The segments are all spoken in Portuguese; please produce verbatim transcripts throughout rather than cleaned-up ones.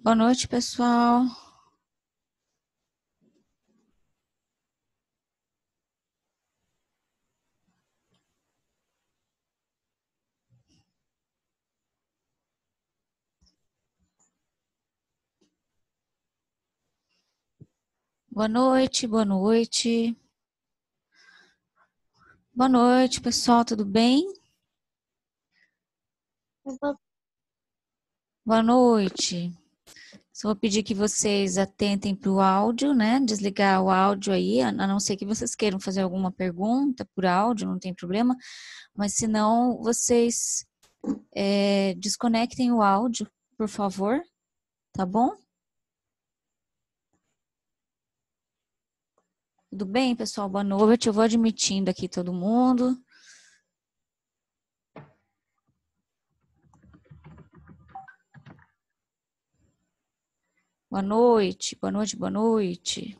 Boa noite, pessoal. Boa noite, boa noite. Boa noite, pessoal, tudo bem? Boa noite. Só vou pedir que vocês atentem para o áudio, né? Desligar o áudio aí, a não ser que vocês queiram fazer alguma pergunta por áudio, não tem problema. Mas se não, vocês é, desconectem o áudio, por favor, tá bom? Tudo bem, pessoal? Boa noite. Eu vou admitindo aqui todo mundo. Boa noite, boa noite, boa noite.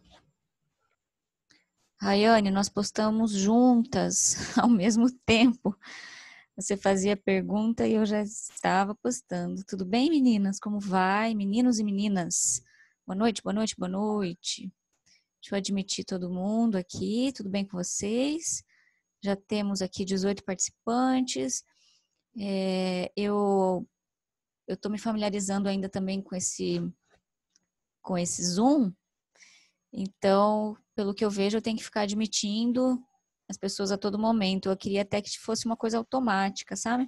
Rayane, nós postamos juntas ao mesmo tempo. Você fazia pergunta e eu já estava postando. Tudo bem, meninas? Como vai? Meninos e meninas. Boa noite, boa noite, boa noite. Deixa eu admitir todo mundo aqui. Tudo bem com vocês? Já temos aqui dezoito participantes. É, eu eu estou me familiarizando ainda também com esse com esse Zoom. Então, pelo que eu vejo, eu tenho que ficar admitindo as pessoas a todo momento. Eu queria até que fosse uma coisa automática, sabe?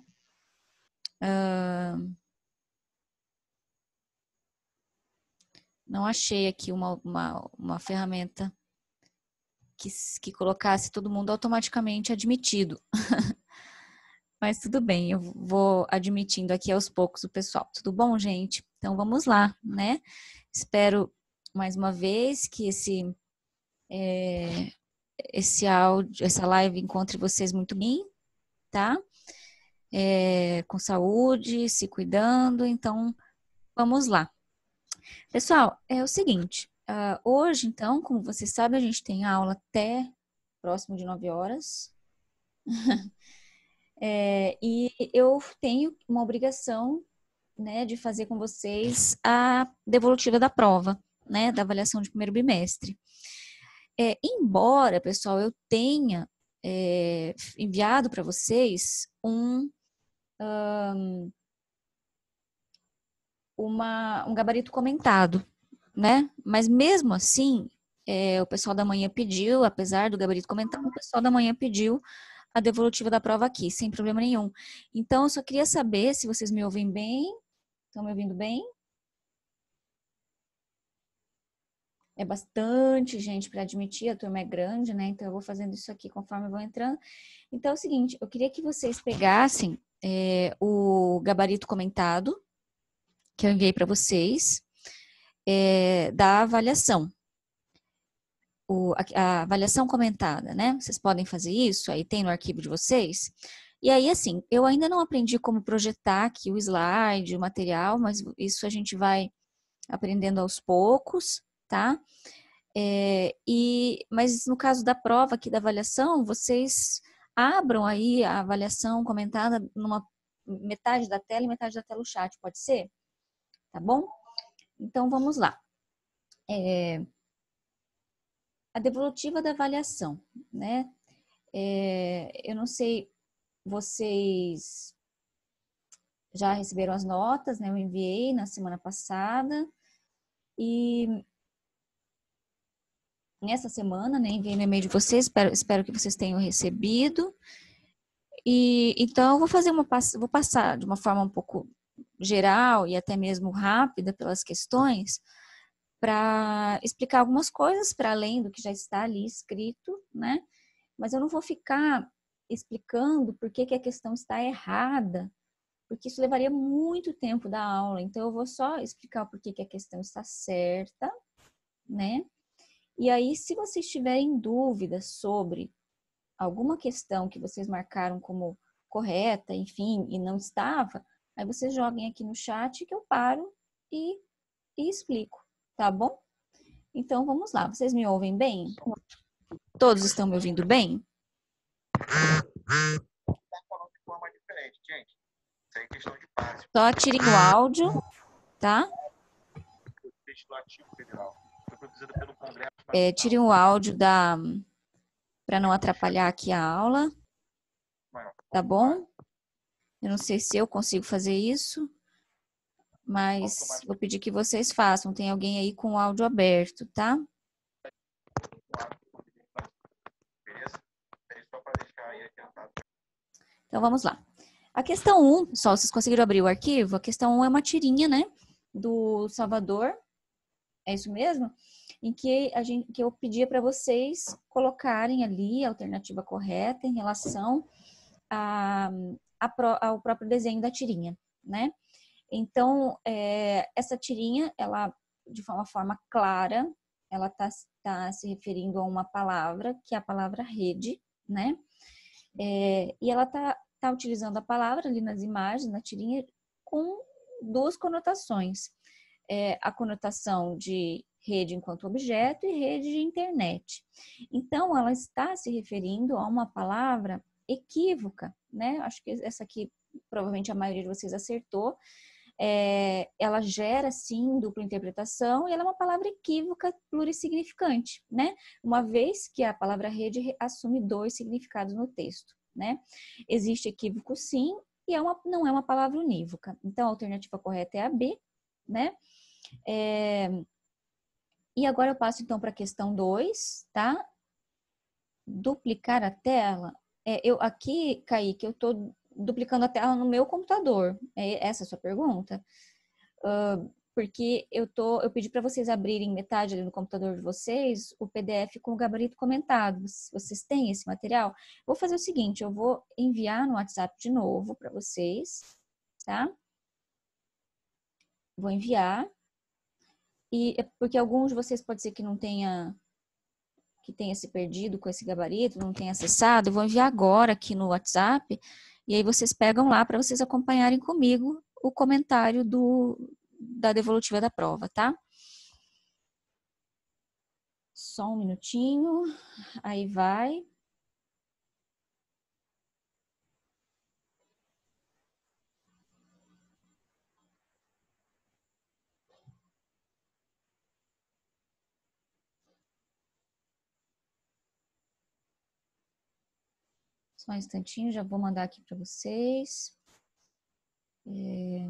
Uh, não achei aqui uma, uma, uma ferramenta que, que colocasse todo mundo automaticamente admitido. Mas tudo bem, eu vou admitindo aqui aos poucos o pessoal. Tudo bom, gente? Então vamos lá, né? Espero mais uma vez que esse, é, esse áudio, essa live encontre vocês muito bem, tá? É, com saúde, se cuidando. Então vamos lá. Pessoal, é o seguinte, uh, hoje, então, como vocês sabem, a gente tem aula até próximo de nove horas. É, e eu tenho uma obrigação, né, de fazer com vocês a devolutiva da prova, né, da avaliação de primeiro bimestre. É, embora, pessoal, eu tenha é, enviado para vocês um, um, uma, um gabarito comentado, né? Mas mesmo assim, é, o pessoal da manhã pediu, apesar do gabarito comentado, o pessoal da manhã pediu a devolutiva da prova aqui, sem problema nenhum. Então, eu só queria saber se vocês me ouvem bem. Estão me ouvindo bem? É bastante gente para admitir, a turma é grande, né? Então, eu vou fazendo isso aqui conforme eu vou entrando. Então, é o seguinte, eu queria que vocês pegassem é, o gabarito comentado, que eu enviei para vocês, é, da avaliação. O, a, a avaliação comentada, né? Vocês podem fazer isso, aí tem no arquivo de vocês. E aí, assim, eu ainda não aprendi como projetar aqui o slide, o material, mas isso a gente vai aprendendo aos poucos, tá? É, e, mas no caso da prova aqui da avaliação, vocês abram aí a avaliação comentada numa metade da tela e metade da tela o chat, pode ser? Tá bom? Então vamos lá. É, a devolutiva da avaliação, né? É, eu não sei, vocês já receberam as notas, né? Eu enviei na semana passada e nessa semana, né? Enviei no e-mail de vocês, espero, espero que vocês tenham recebido. E então eu vou fazer uma vou passar de uma forma um pouco geral e até mesmo rápida pelas questões para explicar algumas coisas para além do que já está ali escrito, né? Mas eu não vou ficar explicando por que, que a questão está errada, porque isso levaria muito tempo da aula. Então, eu vou só explicar por que, que a questão está certa, né? E aí, se vocês tiverem dúvidas sobre alguma questão que vocês marcaram como correta, enfim, e não estava, aí vocês joguem aqui no chat que eu paro e, e explico, tá bom? Então, vamos lá. Vocês me ouvem bem? Todos estão me ouvindo bem? Só tirem o áudio, tá? É, tire o áudio da para não atrapalhar aqui a aula, tá bom? Eu não sei se eu consigo fazer isso, mas vou pedir que vocês façam. Tem alguém aí com o áudio aberto, tá? Então vamos lá. A questão um, pessoal, vocês conseguiram abrir o arquivo? A questão um é uma tirinha, né, do Salvador. É isso mesmo? Em que, a gente, que eu pedia para vocês colocarem ali a alternativa correta em relação a, a pro, ao próprio desenho da tirinha, né? Então, é, essa tirinha, ela, de uma forma clara, ela está tá se referindo a uma palavra, que é a palavra rede, né? É, e ela está tá utilizando a palavra ali nas imagens, na tirinha, com duas conotações. É, a conotação de rede enquanto objeto e rede de internet. Então, ela está se referindo a uma palavra equívoca, né? Acho que essa aqui, provavelmente a maioria de vocês acertou. É, ela gera, sim, dupla interpretação e ela é uma palavra equívoca plurissignificante, né? Uma vez que a palavra rede assume dois significados no texto, né? Existe equívoco, sim, e é uma, não é uma palavra unívoca. Então, a alternativa correta é a B, né? É, e agora eu passo, então, para a questão dois, tá? Duplicar a tela. É, eu, aqui, Kaique, eu estou duplicando a tela no meu computador. É essa a sua pergunta? Uh, porque eu, tô, eu pedi para vocês abrirem metade ali no computador de vocês o P D F com o gabarito comentado. Vocês têm esse material? Vou fazer o seguinte, eu vou enviar no WhatsApp de novo para vocês, tá? Vou enviar. E porque alguns de vocês pode ser que não tenha que tenha se perdido com esse gabarito, não tenha acessado, eu vou enviar agora aqui no WhatsApp, e aí vocês pegam lá para vocês acompanharem comigo o comentário do, da devolutiva da prova, tá? Só um minutinho, aí vai. Só um instantinho, já vou mandar aqui para vocês. É...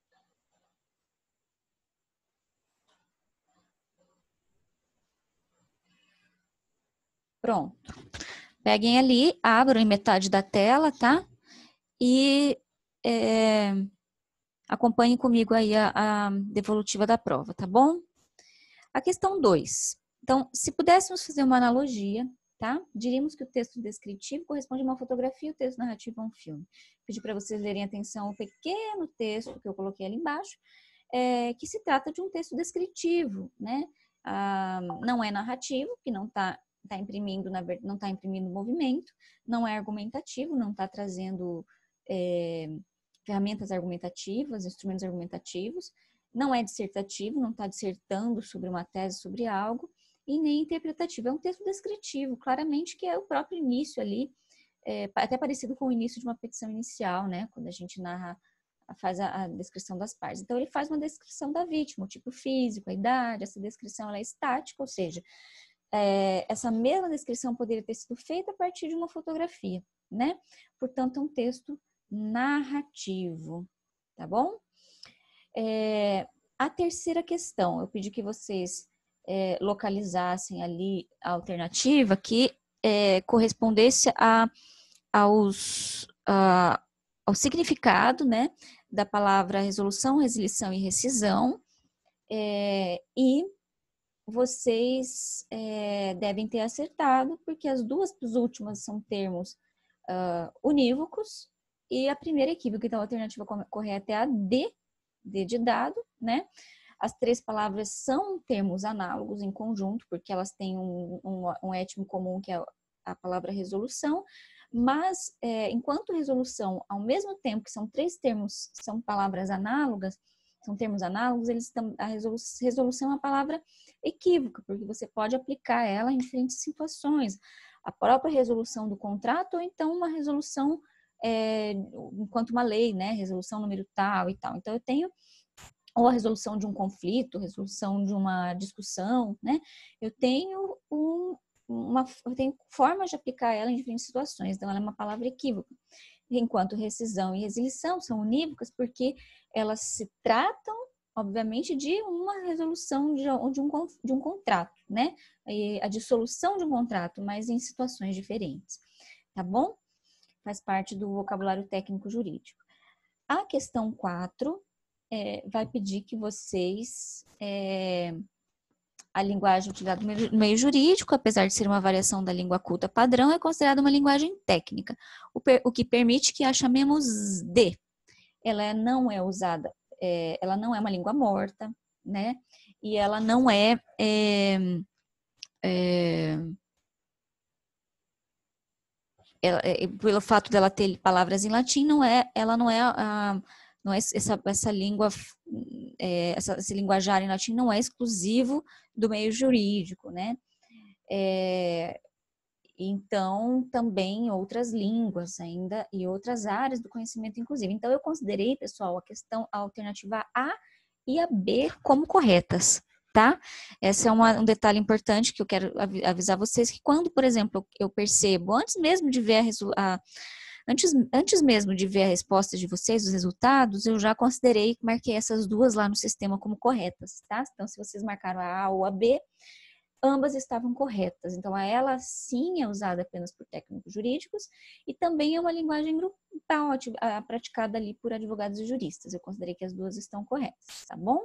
Pronto. Peguem ali, abram em metade da tela, tá? E é, acompanhem comigo aí a, a devolutiva da prova, tá bom? A questão dois. Então, se pudéssemos fazer uma analogia, tá? Diríamos que o texto descritivo corresponde a uma fotografia e o texto narrativo a um filme. Pedi para vocês lerem atenção ao pequeno texto que eu coloquei ali embaixo, é, que se trata de um texto descritivo, né? Ah, não é narrativo, que não está tá imprimindo, na, não está imprimindo movimento, não é argumentativo, não está trazendo é, ferramentas argumentativas, instrumentos argumentativos, não é dissertativo, não está dissertando sobre uma tese, sobre algo, e nem interpretativo. É um texto descritivo, claramente que é o próprio início ali, é, até parecido com o início de uma petição inicial, né? Quando a gente narra, faz a, a descrição das partes. Então, ele faz uma descrição da vítima, o tipo físico, a idade, essa descrição ela é estática, ou seja, é, essa mesma descrição poderia ter sido feita a partir de uma fotografia, né? Portanto, é um texto narrativo, tá bom? É, a terceira questão, eu pedi que vocês é, localizassem ali a alternativa que é, correspondesse a, aos, a, ao significado, né, da palavra resolução, resilição e rescisão, é, e vocês é, devem ter acertado, porque as duas últimas são termos uh, unívocos, e a primeira equívoca, então a alternativa correta é a D, D de dado, né? As três palavras são termos análogos em conjunto, porque elas têm um, um, um étimo comum, que é a palavra resolução, mas é, enquanto resolução, ao mesmo tempo que são três termos, são palavras análogas, são termos análogos, eles a resolução é uma palavra equívoca, porque você pode aplicar ela em diferentes situações. A própria resolução do contrato, ou então uma resolução é, enquanto uma lei, né? Resolução número tal e tal. Então, eu tenho ou a resolução de um conflito, resolução de uma discussão, né? Eu tenho um, uma, eu tenho formas de aplicar ela em diferentes situações, então ela é uma palavra equívoca. Enquanto rescisão e resilição são unívocas porque elas se tratam, obviamente, de uma resolução de, de, um, de um contrato, né? A dissolução de um contrato, mas em situações diferentes, tá bom? Faz parte do vocabulário técnico jurídico. A questão quatro é, vai pedir que vocês... É, a linguagem utilizada no meio jurídico, apesar de ser uma variação da língua culta padrão, é considerada uma linguagem técnica, o, per, o que permite que a chamemos de. Ela não é usada, é, ela não é uma língua morta, né? E ela não é, é, é ela, é, pelo fato dela ter palavras em latim, não é, ela não é a, não é essa, essa língua, é, essa, esse linguajar em latim não é exclusivo do meio jurídico, né? É, então, também outras línguas ainda e outras áreas do conhecimento, inclusive. Então, eu considerei, pessoal, a questão a alternativa A e a B como corretas, tá? Esse é uma, um detalhe importante que eu quero avisar vocês, que quando, por exemplo, eu percebo, antes mesmo de ver a, a Antes, antes mesmo de ver a resposta de vocês, os resultados, eu já considerei, marquei essas duas lá no sistema como corretas, tá? Então, se vocês marcaram a A ou a B, ambas estavam corretas. Então, a ela sim é usada apenas por técnicos jurídicos e também é uma linguagem grupal praticada ali por advogados e juristas. Eu considerei que as duas estão corretas, tá bom?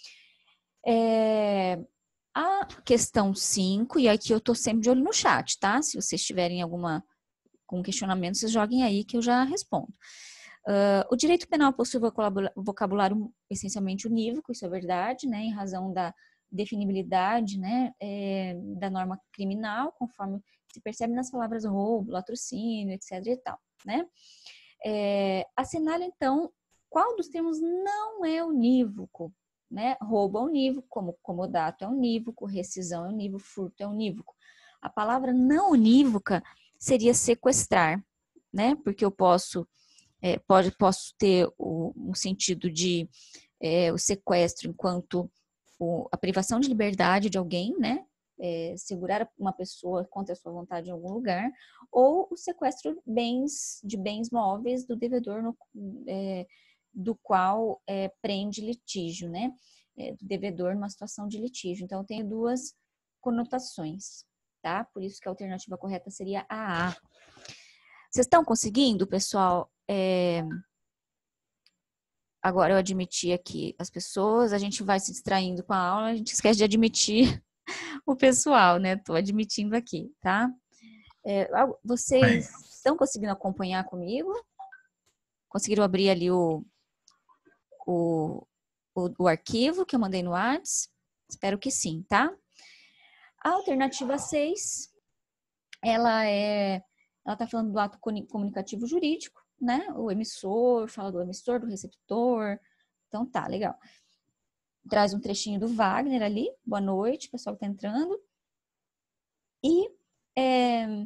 É... A questão cinco, e aqui eu tô sempre de olho no chat, tá? Se vocês tiverem alguma com questionamento, vocês joguem aí que eu já respondo. Uh, o direito penal possui vocabulário essencialmente unívoco, isso é verdade, né, em razão da definibilidade, né, é, da norma criminal, conforme se percebe nas palavras roubo, latrocínio, etc e tal, né. É, assinala, então, qual dos termos não é unívoco, né, roubo é unívoco, como comodato é unívoco, rescisão é unívoco, furto é unívoco. A palavra não unívoca seria sequestrar, né? Porque eu posso, é, pode, posso ter o, um sentido de é, o sequestro enquanto o, a privação de liberdade de alguém, né? É, segurar uma pessoa contra a sua vontade em algum lugar, ou o sequestro de bens, de bens móveis do devedor no, é, do qual é, prende litígio, né? É, do devedor numa situação de litígio. Então, eu tenho duas conotações. Tá? Por isso que a alternativa correta seria a A. Vocês estão conseguindo, pessoal? É... Agora eu admiti aqui as pessoas, a gente vai se distraindo com a aula, a gente esquece de admitir o pessoal, né? Tô admitindo aqui, tá? É, vocês estão conseguindo acompanhar comigo? Conseguiram abrir ali o, o, o, o arquivo que eu mandei no WhatsApp? Espero que sim, tá? A alternativa seis, ela é, ela está falando do ato comunicativo jurídico, né? O emissor, fala do emissor, do receptor. Então tá, legal. Traz um trechinho do Wagner ali. Boa noite, pessoal que tá entrando. E é,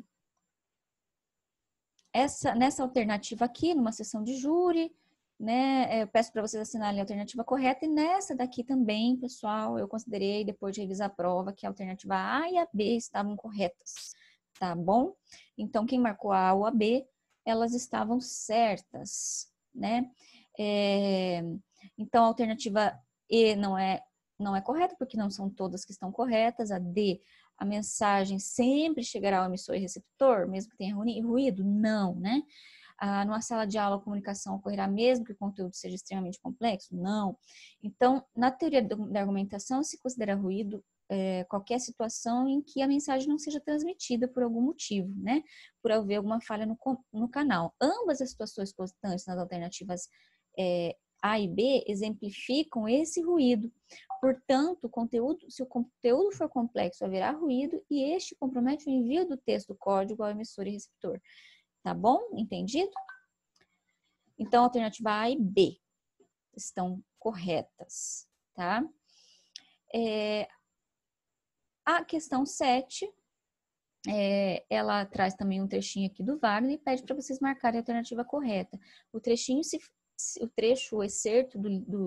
essa, nessa alternativa aqui, numa sessão de júri, né? Eu peço para vocês assinarem a alternativa correta. E nessa daqui também, pessoal, eu considerei, depois de revisar a prova, que a alternativa A e a B estavam corretas. Tá bom? Então, quem marcou a A ou a B, elas estavam certas, né? É, então, a alternativa E não é, não é correta, porque não são todas que estão corretas. A D, a mensagem sempre chegará ao emissor e receptor, mesmo que tenha ruído? Não, né? Ah, numa sala de aula, a comunicação ocorrerá mesmo que o conteúdo seja extremamente complexo? Não. Então, na teoria da argumentação, se considera ruído é, qualquer situação em que a mensagem não seja transmitida por algum motivo, né? Por haver alguma falha no, no canal. Ambas as situações constantes nas alternativas é, A e B exemplificam esse ruído. Portanto, o conteúdo, se o conteúdo for complexo, haverá ruído e este compromete o envio do texto do código ao emissor e receptor. Tá bom? Entendido? Então, a alternativa A e B estão corretas, tá? É, a questão sete, é, ela traz também um trechinho aqui do Wagner e pede para vocês marcarem a alternativa correta. O trechinho, se, se, o trecho, o excerto do, do,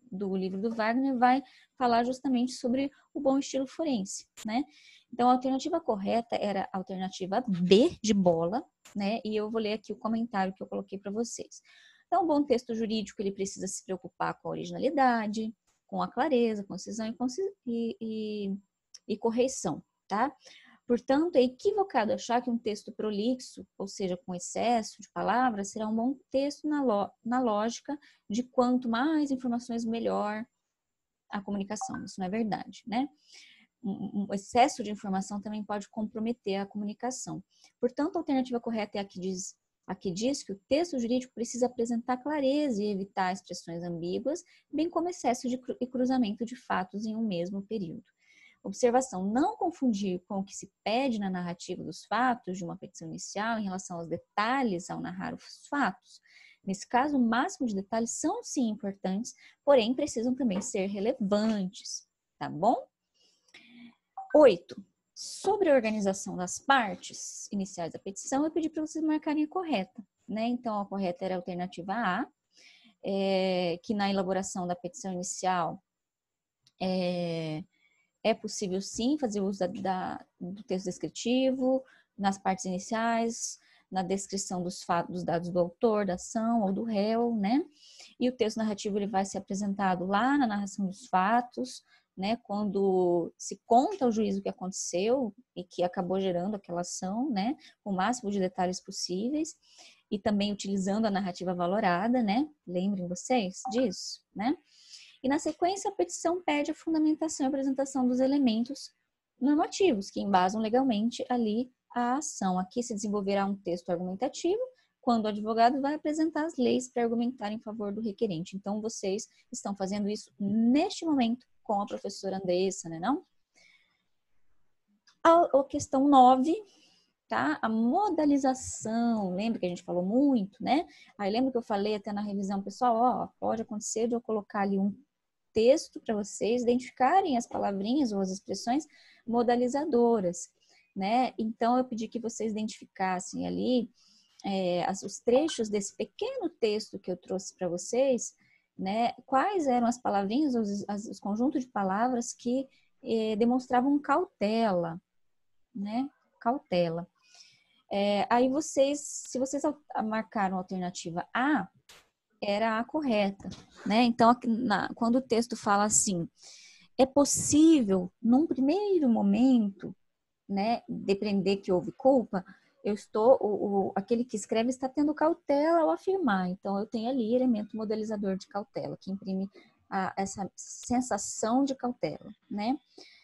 do livro do Wagner vai falar justamente sobre o bom estilo forense, né? Então, a alternativa correta era a alternativa B de bola, né? E eu vou ler aqui o comentário que eu coloquei para vocês. Então, o bom texto jurídico, ele precisa se preocupar com a originalidade, com a clareza, concisão e, e, e correção, tá? Portanto, é equivocado achar que um texto prolixo, ou seja, com excesso de palavras, será um bom texto na, lo, na lógica de quanto mais informações, melhor a comunicação. Isso não é verdade, né? Um, um excesso de informação também pode comprometer a comunicação. Portanto, a alternativa correta é a que diz, a que diz que o texto jurídico precisa apresentar clareza e evitar expressões ambíguas, bem como excesso de cru, e cruzamento de fatos em um mesmo período. Observação, não confundir com o que se pede na narrativa dos fatos de uma petição inicial em relação aos detalhes ao narrar os fatos. Nesse caso, o máximo de detalhes são sim importantes, porém precisam também ser relevantes, tá bom? Oito. Sobre a organização das partes iniciais da petição, eu pedi para vocês marcarem a correta, né? Então, a correta era a alternativa A, é, que na elaboração da petição inicial é, é possível sim fazer uso da, da, do texto descritivo, nas partes iniciais, na descrição dos fatos, dos dados do autor da ação ou do réu, né? E o texto narrativo ele vai ser apresentado lá na narração dos fatos, né? Quando se conta ao juiz o que aconteceu e que acabou gerando aquela ação, né? Com o máximo de detalhes possíveis e também utilizando a narrativa valorada, né? Lembrem vocês disso, né? E na sequência, a petição pede a fundamentação e apresentação dos elementos normativos que embasam legalmente ali a ação. Aqui se desenvolverá um texto argumentativo, quando o advogado vai apresentar as leis para argumentar em favor do requerente. Então, vocês estão fazendo isso neste momento com a professora Andressa, né, não? A, a questão nove, tá? A modalização, lembra que a gente falou muito, né? Aí lembra que eu falei até na revisão, pessoal, ó, pode acontecer de eu colocar ali um texto para vocês identificarem as palavrinhas ou as expressões modalizadoras, né? Então, eu pedi que vocês identificassem ali é, as, os trechos desse pequeno texto que eu trouxe para vocês, né? Quais eram as palavrinhas, os, as, os conjuntos de palavras que é, demonstravam cautela, né? Cautela. É, aí vocês, se vocês marcaram a alternativa A, era a correta, né? Então, na, quando o texto fala assim, é possível, num primeiro momento, né, depreender que houve culpa, eu estou, o, o, aquele que escreve está tendo cautela ao afirmar. Então, eu tenho ali elemento modelizador de cautela, que imprime a, essa sensação de cautela, né?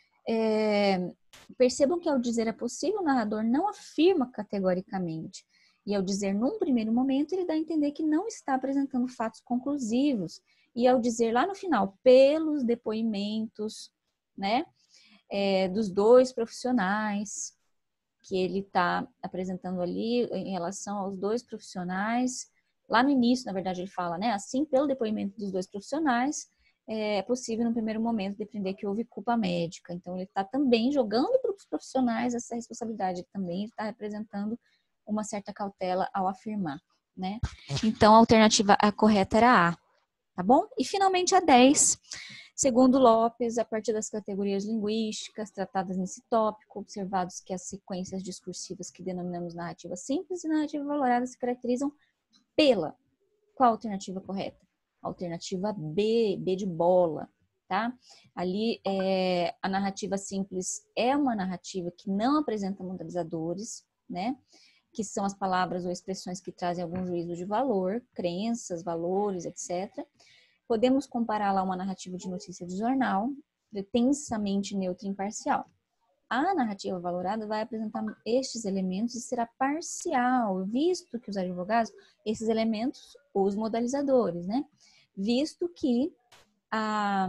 É, percebam que ao dizer é possível, o narrador não afirma categoricamente. E ao dizer num primeiro momento, ele dá a entender que não está apresentando fatos conclusivos. E ao dizer lá no final, pelos depoimentos, né, é, dos dois profissionais, que ele está apresentando ali em relação aos dois profissionais, lá no início, na verdade, ele fala, né, assim, pelo depoimento dos dois profissionais, é possível, no primeiro momento, depreender que houve culpa médica. Então, ele está também jogando para os profissionais essa responsabilidade. Ele também está representando uma certa cautela ao afirmar, né? Então, a alternativa a correta era A, tá bom? E, finalmente, a dez. Segundo Lopes, a partir das categorias linguísticas tratadas nesse tópico, observados que as sequências discursivas que denominamos narrativa simples e narrativa valorada se caracterizam pela... Qual a alternativa correta? Alternativa B, B de bola, tá? Ali, é, a narrativa simples é uma narrativa que não apresenta modalizadores, né? Que são as palavras ou expressões que trazem algum juízo de valor, crenças, valores, etcétera. Podemos compará-la a uma narrativa de notícia de jornal, pretensamente neutra e imparcial. A narrativa valorada vai apresentar estes elementos e será parcial, visto que os advogados, esses elementos, os modalizadores, né? Visto que a,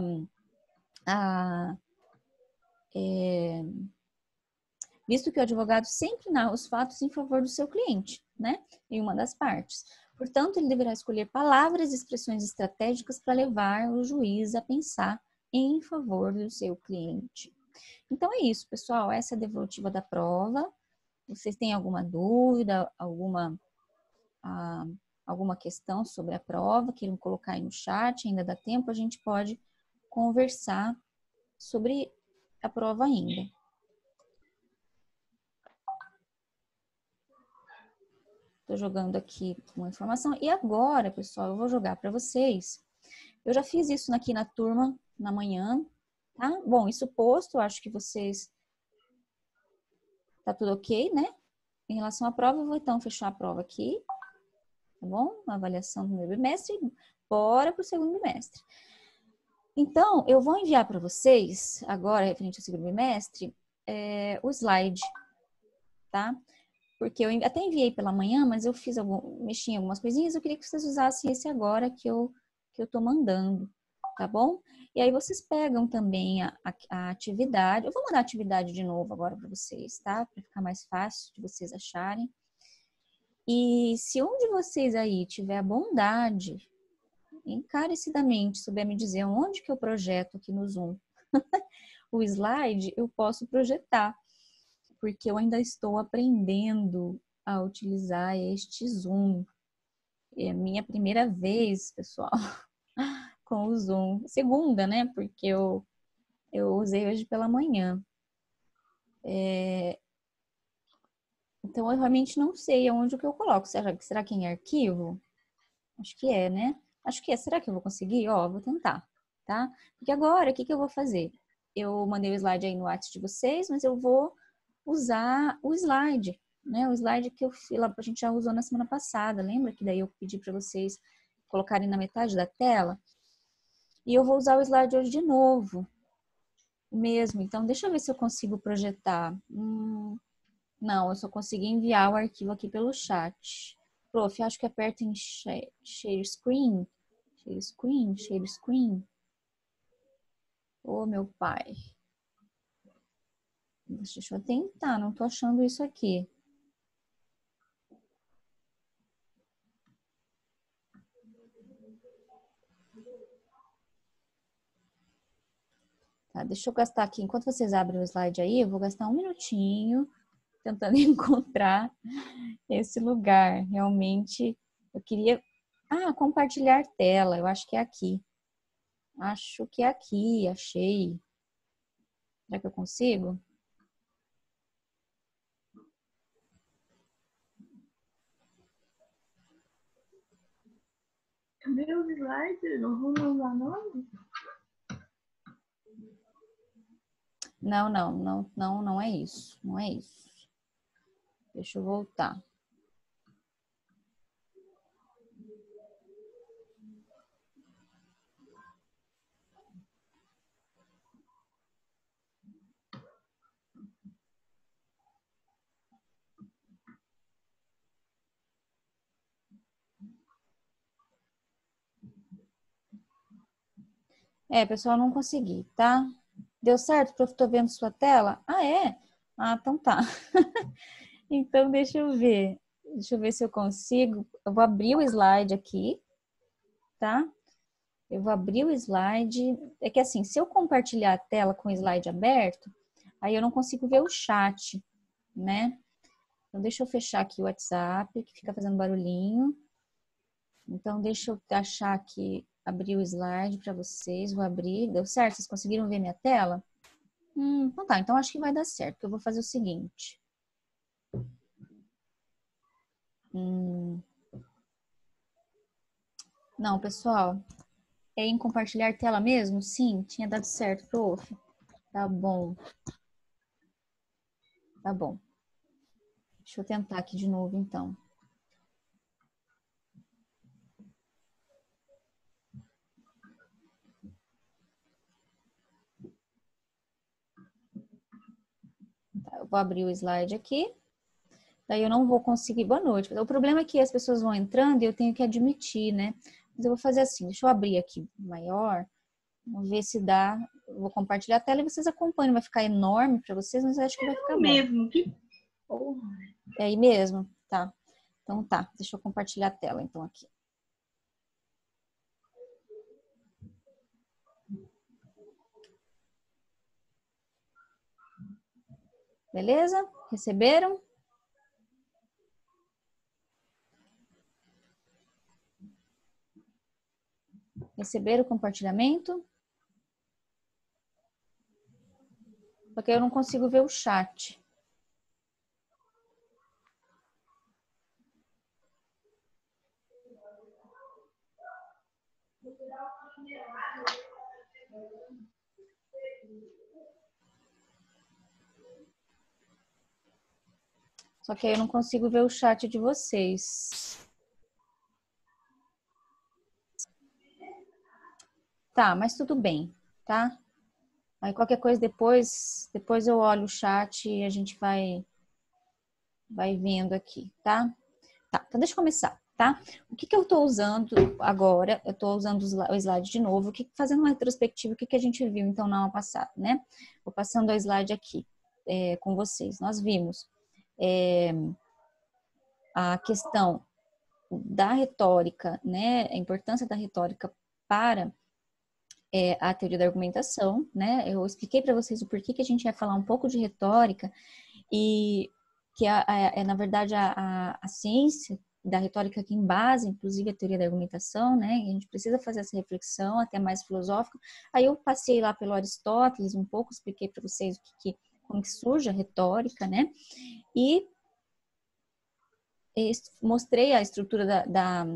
a, é, visto que o advogado sempre narra os fatos em favor do seu cliente, né? Em uma das partes. Portanto, ele deverá escolher palavras e expressões estratégicas para levar o juiz a pensar em favor do seu cliente. Então é isso, pessoal. Essa é a devolutiva da prova. Vocês têm alguma dúvida, alguma, ah, alguma questão sobre a prova, queiram colocar aí no chat, ainda dá tempo, a gente pode conversar sobre a prova ainda. Estou jogando aqui uma informação. E agora, pessoal, eu vou jogar para vocês. Eu já fiz isso aqui na turma, na manhã, tá? Bom, isso posto, eu acho que vocês... Tá tudo ok, né? Em relação à prova, eu vou então fechar a prova aqui, tá bom? Uma avaliação do primeiro bimestre, bora para o segundo bimestre. Então, eu vou enviar para vocês, agora, referente ao segundo bimestre, é, o slide, tá? Porque eu até enviei pela manhã, mas eu fiz algum, mexi em algumas coisinhas, eu queria que vocês usassem esse agora que eu, que eu tô mandando, tá bom? E aí vocês pegam também a, a, a atividade, eu vou mandar a atividade de novo agora para vocês, tá? Para ficar mais fácil de vocês acharem. E se um de vocês aí tiver a bondade, encarecidamente, souber me dizer onde que eu projeto aqui no Zoom o slide, eu posso projetar, porque eu ainda estou aprendendo a utilizar este Zoom. É a minha primeira vez, pessoal, com o Zoom. Segunda, né? Porque eu, eu usei hoje pela manhã. É... Então, eu realmente não sei aonde que eu coloco. Será, será que em arquivo? Acho que é, né? Acho que é. Será que eu vou conseguir? Ó, vou tentar, tá? Porque agora, o que que eu vou fazer? Eu mandei o slide aí no WhatsApp de vocês, mas eu vou usar o slide, né? O slide que eu fiz lá, a gente já usou na semana passada. Lembra que daí eu pedi para vocês colocarem na metade da tela? E eu vou usar o slide hoje de novo, mesmo. Então, deixa eu ver se eu consigo projetar. Hum, não, eu só consegui enviar o arquivo aqui pelo chat. Prof, acho que aperta em share, share screen. Share screen, share screen. Ô, meu pai. Deixa eu tentar, não tô achando isso aqui. Tá, deixa eu gastar aqui, enquanto vocês abrem o slide aí, eu vou gastar um minutinho tentando encontrar esse lugar. Realmente, eu queria... Ah, compartilhar tela, eu acho que é aqui. Acho que é aqui, achei. Será que eu consigo? Cadê os slides? Não vou mandar nome? Não, não, não, não, não é isso. Não é isso. Deixa eu voltar. É, pessoal, não consegui, tá? Deu certo, prof? Tô vendo sua tela? Ah, é? Ah, então tá. Então, deixa eu ver. Deixa eu ver se eu consigo. Eu vou abrir o slide aqui, tá? Eu vou abrir o slide. É que assim, se eu compartilhar a tela com o slide aberto, aí eu não consigo ver o chat, né? Então, deixa eu fechar aqui o WhatsApp, que fica fazendo barulhinho. Então, deixa eu achar aqui, abrir o slide para vocês. Vou abrir. Deu certo? Vocês conseguiram ver minha tela? Hum, então tá. Então, acho que vai dar certo. Eu vou fazer o seguinte. Hum... Não, pessoal. É em compartilhar tela mesmo? Sim, tinha dado certo, prof. Tá bom. Tá bom. Deixa eu tentar aqui de novo, então. Tá, eu vou abrir o slide aqui. Daí eu não vou conseguir... Boa noite. O problema é que as pessoas vão entrando e eu tenho que admitir, né? Mas eu vou fazer assim. Deixa eu abrir aqui maior. Vamos ver se dá. Eu vou compartilhar a tela e vocês acompanham. Vai ficar enorme para vocês, mas eu acho que vai ficar bom. Mesmo, que porra. É aí mesmo? Tá. Então tá. Deixa eu compartilhar a tela, então, aqui. Beleza? Receberam? Receber o compartilhamento? Porque eu não consigo ver o chat. Só que aí eu não consigo ver o chat de vocês. Tá, mas tudo bem, tá? Aí qualquer coisa depois, depois eu olho o chat e a gente vai, vai vendo aqui, tá? Tá, então deixa eu começar, tá? O que que eu tô usando agora? Eu tô usando o slide de novo, que, fazendo uma retrospectiva, o que que a gente viu então na aula passada, né? Vou passando o slide aqui é, com vocês. Nós vimos é, a questão da retórica, né? A importância da retórica para é, a teoria da argumentação, né? Eu expliquei para vocês o porquê que a gente vai falar um pouco de retórica e que a, a, é, na verdade, a, a, a ciência da retórica que embasa, inclusive, a teoria da argumentação, né? E a gente precisa fazer essa reflexão até mais filosófica. Aí eu passei lá pelo Aristóteles um pouco, expliquei para vocês o que, que, como que surge a retórica, né? E mostrei a estrutura da, da,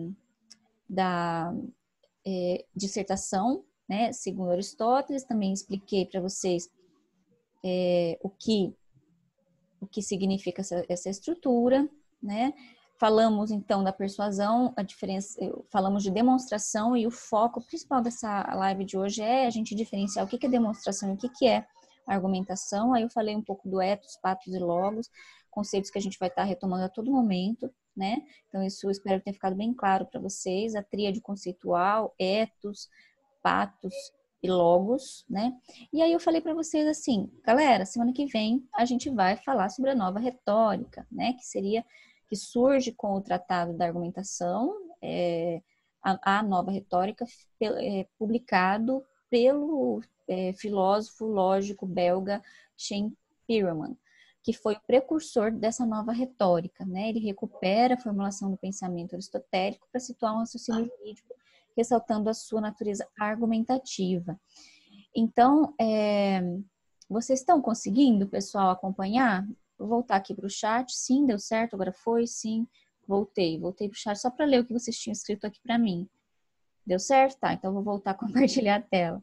da é, dissertação, né, segundo Aristóteles. Também expliquei para vocês é, o que o que significa essa, essa estrutura, né? Falamos então da persuasão, a diferença, falamos de demonstração e o foco principal dessa live de hoje é a gente diferenciar o que é demonstração e o que é argumentação. Aí eu falei um pouco do ethos, patos e logos, conceitos que a gente vai estar retomando a todo momento, né? Então isso eu espero ter ficado bem claro para vocês, a tríade conceitual, ethos, patos e logos, né? E aí eu falei para vocês assim, galera, semana que vem a gente vai falar sobre a nova retórica, né? Que seria, que surge com o Tratado da Argumentação, é, a, a nova retórica, é, publicado pelo é, filósofo lógico belga Chen Peirelman, que foi o precursor dessa nova retórica, né? Ele recupera a formulação do pensamento aristotélico para situar um raciocínio jurídico, ressaltando a sua natureza argumentativa. Então, é, vocês estão conseguindo, pessoal, acompanhar? Vou voltar aqui para o chat. Sim, deu certo, agora foi, sim. Voltei, voltei para o chat só para ler o que vocês tinham escrito aqui para mim. Deu certo? Tá, então vou voltar a compartilhar a tela.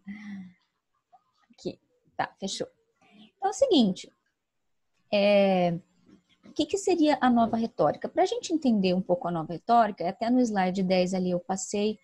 Aqui, tá, fechou. Então é o seguinte, é, o que, que seria a nova retórica? Para a gente entender um pouco a nova retórica, até no slide dez ali eu passei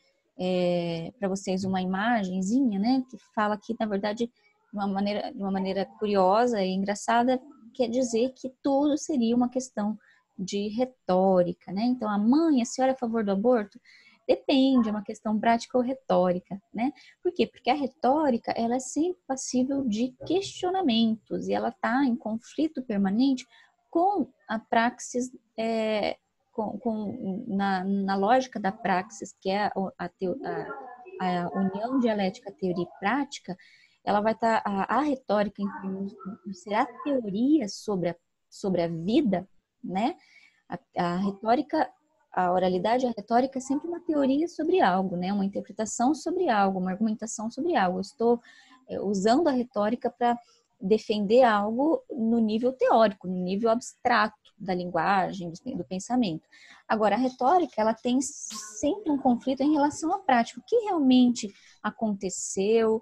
é, para vocês uma imagenzinha, né, que fala que, na verdade, de uma maneira, de uma maneira curiosa e engraçada, quer dizer que tudo seria uma questão de retórica, né? Então, a mãe, a senhora é a favor do aborto? Depende, é uma questão prática ou retórica, né? Por quê? Porque a retórica, ela é sempre passível de questionamentos e ela está em conflito permanente com a praxis, é, com, com, na, na lógica da praxis, que é a, a, a, a união dialética teoria e prática, ela vai estar, tá, a, a retórica, em termos de ser a teoria sobre a, sobre a vida, né? A, a retórica, a oralidade, a retórica é sempre uma teoria sobre algo, né? Uma interpretação sobre algo, uma argumentação sobre algo. Eu estou é, usando a retórica para defender algo no nível teórico, no nível abstrato da linguagem, do pensamento. Agora, a retórica, ela tem sempre um conflito em relação à prática. O que realmente aconteceu?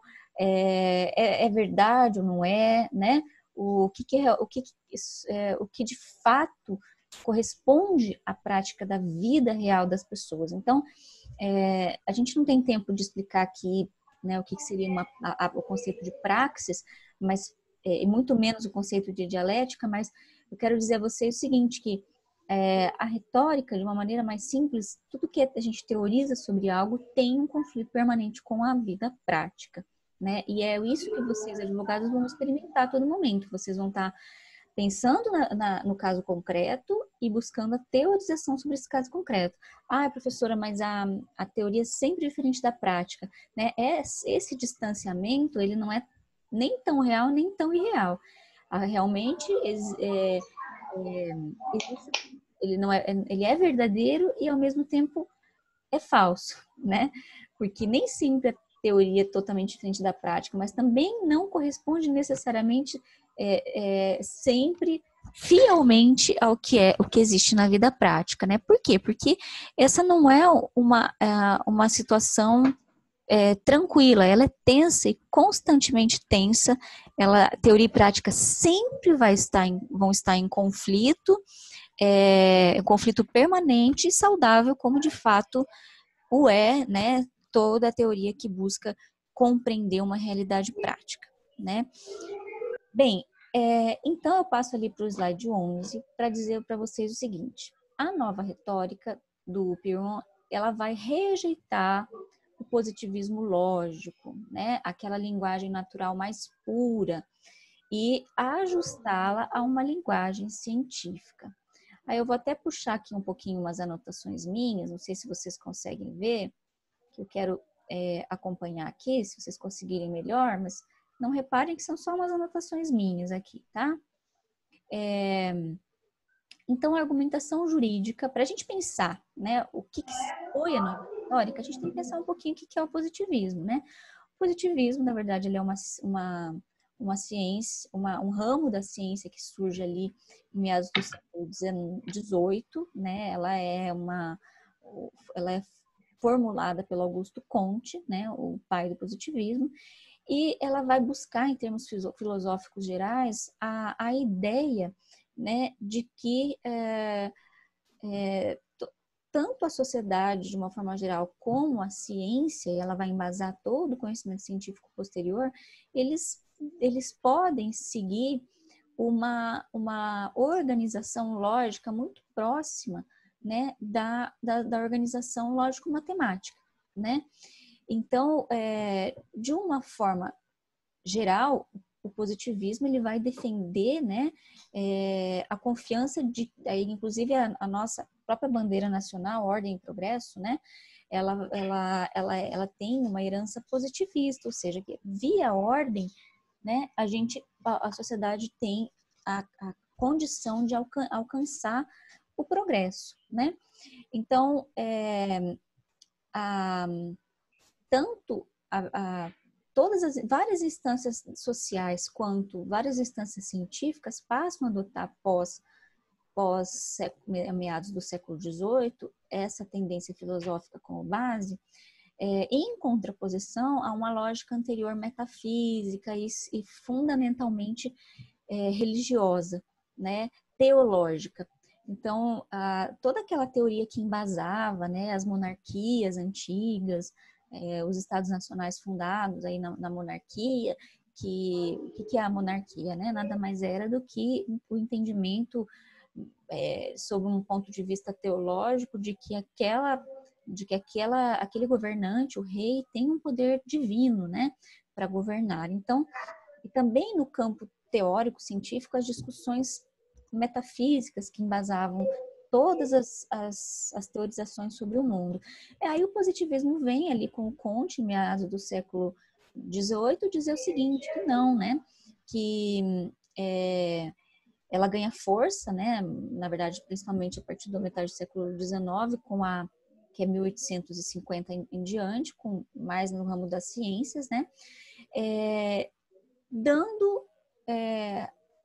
É, é, é verdade ou não é, né? O que, que, o, que, é, o que de fato corresponde à prática da vida real das pessoas. Então, é, a gente não tem tempo de explicar aqui, né, o que, que seria uma, a, a, o conceito de praxis, mas é, muito menos o conceito de dialética, mas eu quero dizer a vocês o seguinte, que é, a retórica, de uma maneira mais simples, tudo que a gente teoriza sobre algo tem um conflito permanente com a vida prática, né? E é isso que vocês, advogados, vão experimentar a todo momento. Vocês vão estar pensando na, na, no caso concreto e buscando a teorização sobre esse caso concreto. Ah, professora, mas a, a teoria é sempre diferente da prática, né? Esse distanciamento, ele não é nem tão real, nem tão irreal. Ah, realmente, é, é, existe, ele, não é, ele é verdadeiro e, ao mesmo tempo, é falso, né? Porque nem sempre a teoria é totalmente diferente da prática, mas também não corresponde necessariamente é, é, sempre fielmente ao que é o que existe na vida prática, né? Por quê? Porque essa não é uma, uma situação é, tranquila, ela é tensa e constantemente tensa. Ela, teoria e prática sempre vai estar em, vão estar em conflito, é, um conflito permanente e saudável, como de fato o é, né? Toda a teoria que busca compreender uma realidade prática, né? Bem, é, então eu passo ali para o slide onze para dizer para vocês o seguinte: a nova retórica do Piron, ela vai rejeitar o positivismo lógico, né? Aquela linguagem natural mais pura, e ajustá-la a uma linguagem científica. Aí eu vou até puxar aqui um pouquinho umas anotações minhas, não sei se vocês conseguem ver, que eu quero é, acompanhar aqui, se vocês conseguirem melhor, mas não reparem que são só umas anotações minhas aqui, tá? É, então, a argumentação jurídica, para a gente pensar, né, o que, que foi a nova retórica, a gente tem que pensar um pouquinho o que, que é o positivismo, né? O positivismo, na verdade, ele é uma, uma, uma ciência, uma, um ramo da ciência que surge ali em meados do século dezoito, né? Ela é uma, ela é formulada pelo Augusto Comte, né, o pai do positivismo, e ela vai buscar, em termos filosóficos gerais, a, a ideia, né, de que é, é, tanto a sociedade, de uma forma geral, como a ciência, e ela vai embasar todo o conhecimento científico posterior, eles, eles podem seguir uma, uma organização lógica muito próxima, né, da, da, da organização lógico-matemática, né? Então, é, de uma forma geral, o positivismo ele vai defender, né, é, a confiança de, aí, inclusive a, a nossa própria bandeira nacional, Ordem e Progresso, né, ela, ela, ela, ela tem uma herança positivista, ou seja, que via ordem, né, a gente, a, a sociedade tem a, a condição de alcan alcançar o progresso, né? Então, é, a, tanto a, a, todas as várias instâncias sociais quanto várias instâncias científicas passam a adotar pós, pós meados do século dezoito essa tendência filosófica como base, é, em contraposição a uma lógica anterior metafísica e, e fundamentalmente é, religiosa, né, teológica. Então, a, toda aquela teoria que embasava, né, as monarquias antigas, é, os estados nacionais fundados aí na, na monarquia, que o que é a monarquia, né? Nada mais era do que o entendimento é, sob um ponto de vista teológico de que aquela de que aquela, aquele governante, o rei, tem um poder divino, né, para governar. Então, e também no campo teórico, científico, as discussões metafísicas que embasavam todas as, as, as teorizações sobre o mundo. E aí o positivismo vem ali com o Comte, meados do século dezoito, dizer o seguinte, que não, né, que é, ela ganha força, né, na verdade, principalmente a partir da metade do século dezenove, com a que é mil oitocentos e cinquenta em, em diante, com mais no ramo das ciências, né, é, dando é,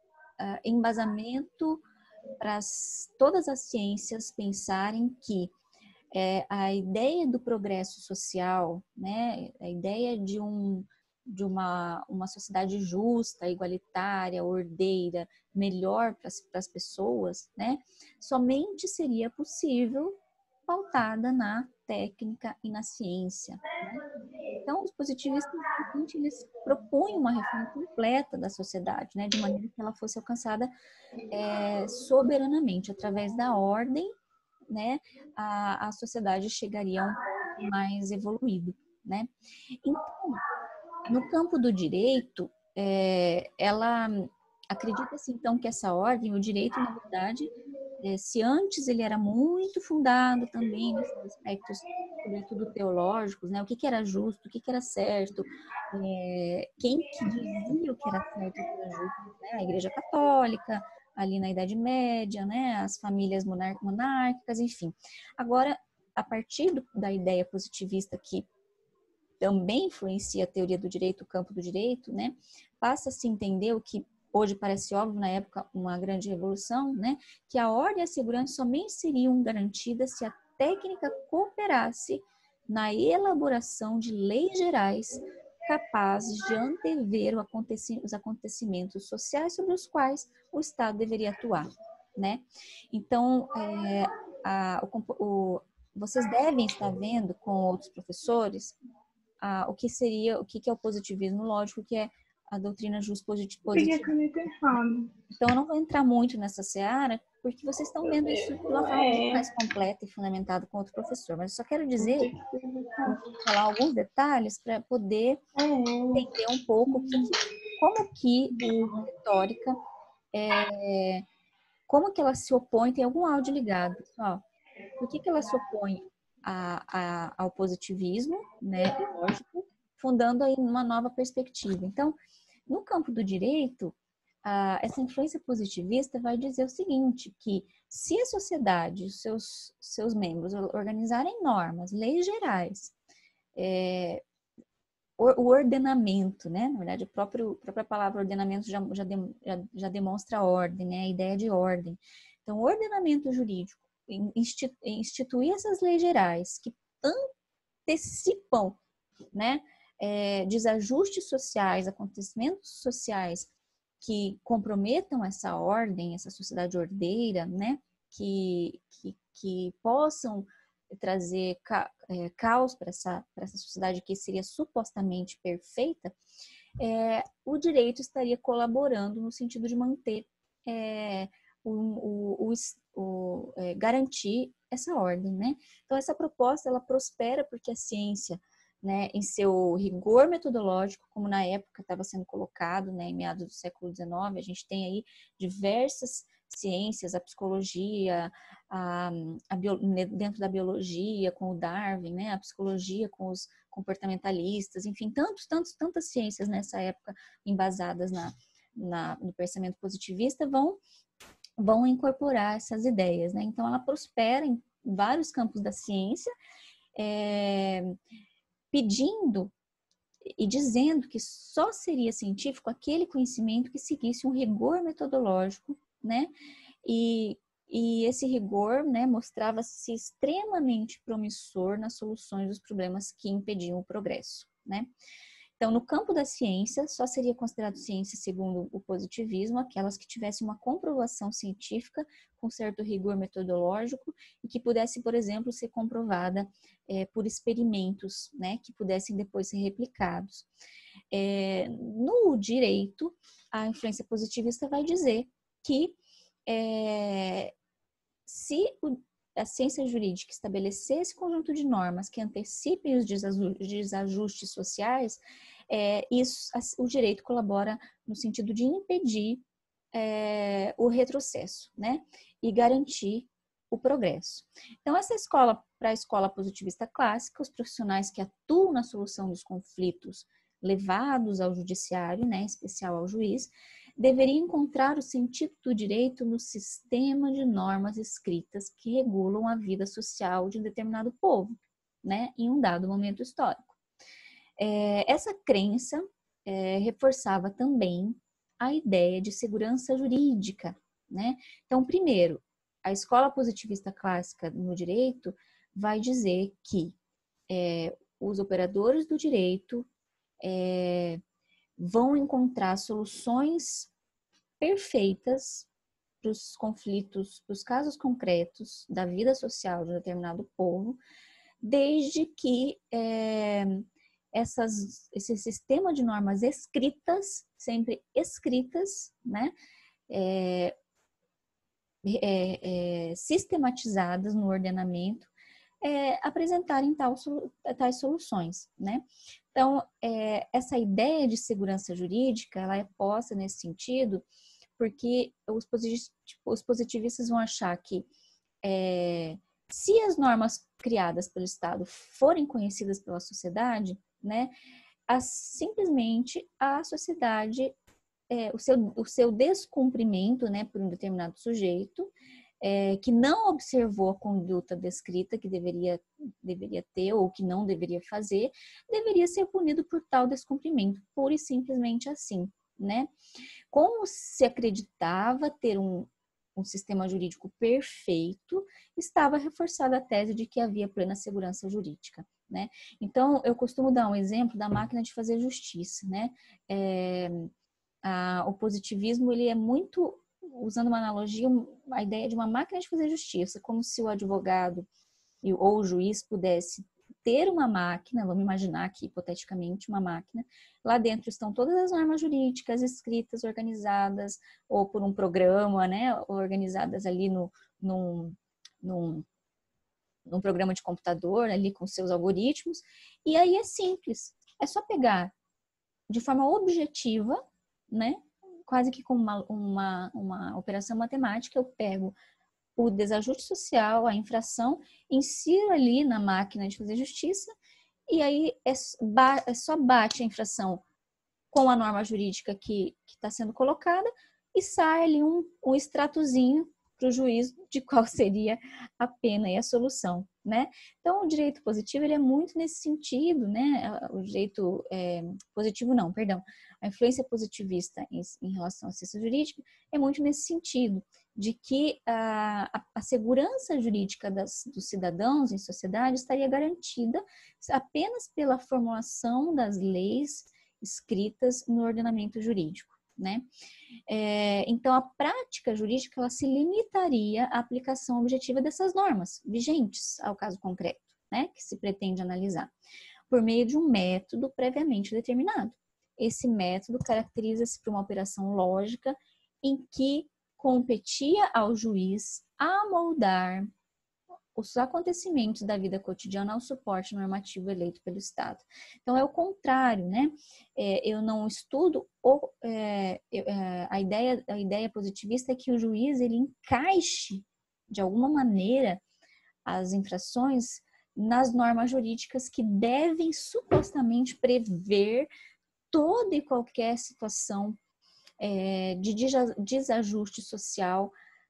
embasamento para todas as ciências pensarem que é, a ideia do progresso social, né, a ideia de, um, de uma, uma sociedade justa, igualitária, ordeira, melhor para as pessoas, né, somente seria possível pautada na técnica e na ciência, né? Então, os positivistas, eles propõem uma reforma completa da sociedade, né, de maneira que ela fosse alcançada é, soberanamente, através da ordem, né, a, a sociedade chegaria a um ponto mais evoluído, né. Então, no campo do direito, é, ela acredita-se, então, que essa ordem, o direito, na verdade, é, se antes ele era muito fundado também nesses aspectos, sobretudo teológicos, né? O que, que era justo, o que, que era certo, é, quem que dizia o que era certo e o que era justo, né? A Igreja Católica, ali na Idade Média, né? As famílias monar monárquicas, enfim. Agora, a partir do, da ideia positivista que também influencia a teoria do direito, o campo do direito, né, passa a se entender o que hoje parece óbvio, na época uma grande revolução, né, que a ordem e a segurança somente seriam garantidas se a técnica cooperasse na elaboração de leis gerais capazes de antever os acontecimentos sociais sobre os quais o Estado deveria atuar, né? Então, é, a, o, o, vocês devem estar vendo com outros professores a, o que seria, o que, que é o positivismo lógico, que é a doutrina Peguei a justpositiva. caneta errada. Então, eu não vou entrar muito nessa seara, porque vocês estão vendo isso de uma forma muito É. mais completa e fundamentada com outro professor. Mas eu só quero dizer, Tem que perguntar. falar alguns detalhes para poder É. entender um pouco o que, como que a retórica, é, como que ela se opõe, tem algum áudio ligado, pessoal. Por que que ela se opõe a, a, ao positivismo, né, lógico, fundando aí uma nova perspectiva. Então, no campo do direito, a, essa influência positivista vai dizer o seguinte, que se a sociedade, os seus, seus membros organizarem normas, leis gerais, é, o ordenamento, né? Na verdade, a própria, a própria palavra ordenamento já, já, já, já demonstra ordem, né? A ideia de ordem. Então, o ordenamento jurídico, instituir essas leis gerais que antecipam, né? É, desajustes sociais, acontecimentos sociais que comprometam essa ordem, essa sociedade ordeira, né? Que, que, que possam trazer ca, é, caos para essa, para essa sociedade que seria supostamente perfeita, é, o direito estaria colaborando no sentido de manter, é, o, o, o, o é, garantir essa ordem, né? Então, essa proposta, ela prospera porque a ciência, né, em seu rigor metodológico, como na época estava sendo colocado, né, em meados do século dezenove, a gente tem aí diversas ciências, a psicologia, a, a bio, dentro da biologia com o Darwin, né, a psicologia com os comportamentalistas, enfim, tantos, tantos, tantas ciências nessa época embasadas na, na, no pensamento positivista vão, vão incorporar essas ideias, né? Então, ela prospera em vários campos da ciência, é, pedindo e dizendo que só seria científico aquele conhecimento que seguisse um rigor metodológico, né? E, e esse rigor, né, mostrava-se extremamente promissor nas soluções dos problemas que impediam o progresso, né? Então, no campo da ciência, só seria considerado ciência, segundo o positivismo, aquelas que tivessem uma comprovação científica com certo rigor metodológico e que pudesse, por exemplo, ser comprovada é, por experimentos, né, que pudessem depois ser replicados. É, no direito, a influência positivista vai dizer que é, se o a ciência jurídica estabelecer esse conjunto de normas que antecipem os desajustes sociais, é, isso, o direito colabora no sentido de impedir é, o retrocesso, né? E garantir o progresso. Então, essa escola, para a escola positivista clássica, os profissionais que atuam na solução dos conflitos levados ao judiciário, né, em especial ao juiz, deveria encontrar o sentido do direito no sistema de normas escritas que regulam a vida social de um determinado povo, né, em um dado momento histórico. É, essa crença é, reforçava também a ideia de segurança jurídica, né? Então, primeiro, a escola positivista clássica no direito vai dizer que é, os operadores do direito é, vão encontrar soluções perfeitas para os conflitos, para os casos concretos da vida social de um determinado povo, desde que é, essas, esse sistema de normas escritas, sempre escritas, né, é, é, é, sistematizadas no ordenamento, é, apresentarem tal, tais soluções, né? Então, é, essa ideia de segurança jurídica, ela é posta nesse sentido, porque os, os positivistas vão achar que é, se as normas criadas pelo Estado forem conhecidas pela sociedade, né, a, simplesmente a sociedade, é, o, seu, o seu descumprimento, né, por um determinado sujeito, é, que não observou a conduta descrita que deveria, deveria ter ou que não deveria fazer, deveria ser punido por tal descumprimento, pura e simplesmente assim, né? Como se acreditava ter um, um sistema jurídico perfeito, estava reforçada a tese de que havia plena segurança jurídica, né? Então, eu costumo dar um exemplo da máquina de fazer justiça, né? É, a, o positivismo, ele é muito, usando uma analogia, a ideia de uma máquina de fazer justiça, como se o advogado ou o juiz pudesse ter uma máquina, vamos imaginar aqui hipoteticamente uma máquina, lá dentro estão todas as normas jurídicas escritas, organizadas, ou por um programa, né, organizadas ali no, num, num, num programa de computador, ali com seus algoritmos, e aí é simples, é só pegar de forma objetiva, né, quase que como uma, uma, uma operação matemática, eu pego o desajuste social, a infração, insiro ali na máquina de fazer justiça e aí é, é só bate a infração com a norma jurídica que está sendo colocada e sai ali um, um extratozinho para o juiz de qual seria a pena e a solução, né? Então, o direito positivo, ele é muito nesse sentido, né? O direito é, positivo não, perdão. A influência positivista em, em relação à ciência jurídica é muito nesse sentido, de que a, a, a segurança jurídica das, dos cidadãos em sociedade estaria garantida apenas pela formulação das leis escritas no ordenamento jurídico, né? É, então, a prática jurídica, ela se limitaria à aplicação objetiva dessas normas vigentes ao caso concreto, né? Que se pretende analisar, por meio de um método previamente determinado. Esse método caracteriza-se por uma operação lógica em que competia ao juiz amoldar os acontecimentos da vida cotidiana ao suporte normativo eleito pelo Estado. Então, é o contrário, né? É, eu não estudo, o, é, é, a, ideia, a ideia positivista é que o juiz, ele encaixe, de alguma maneira, as infrações nas normas jurídicas que devem supostamente prever toda e qualquer situação é, de desajuste social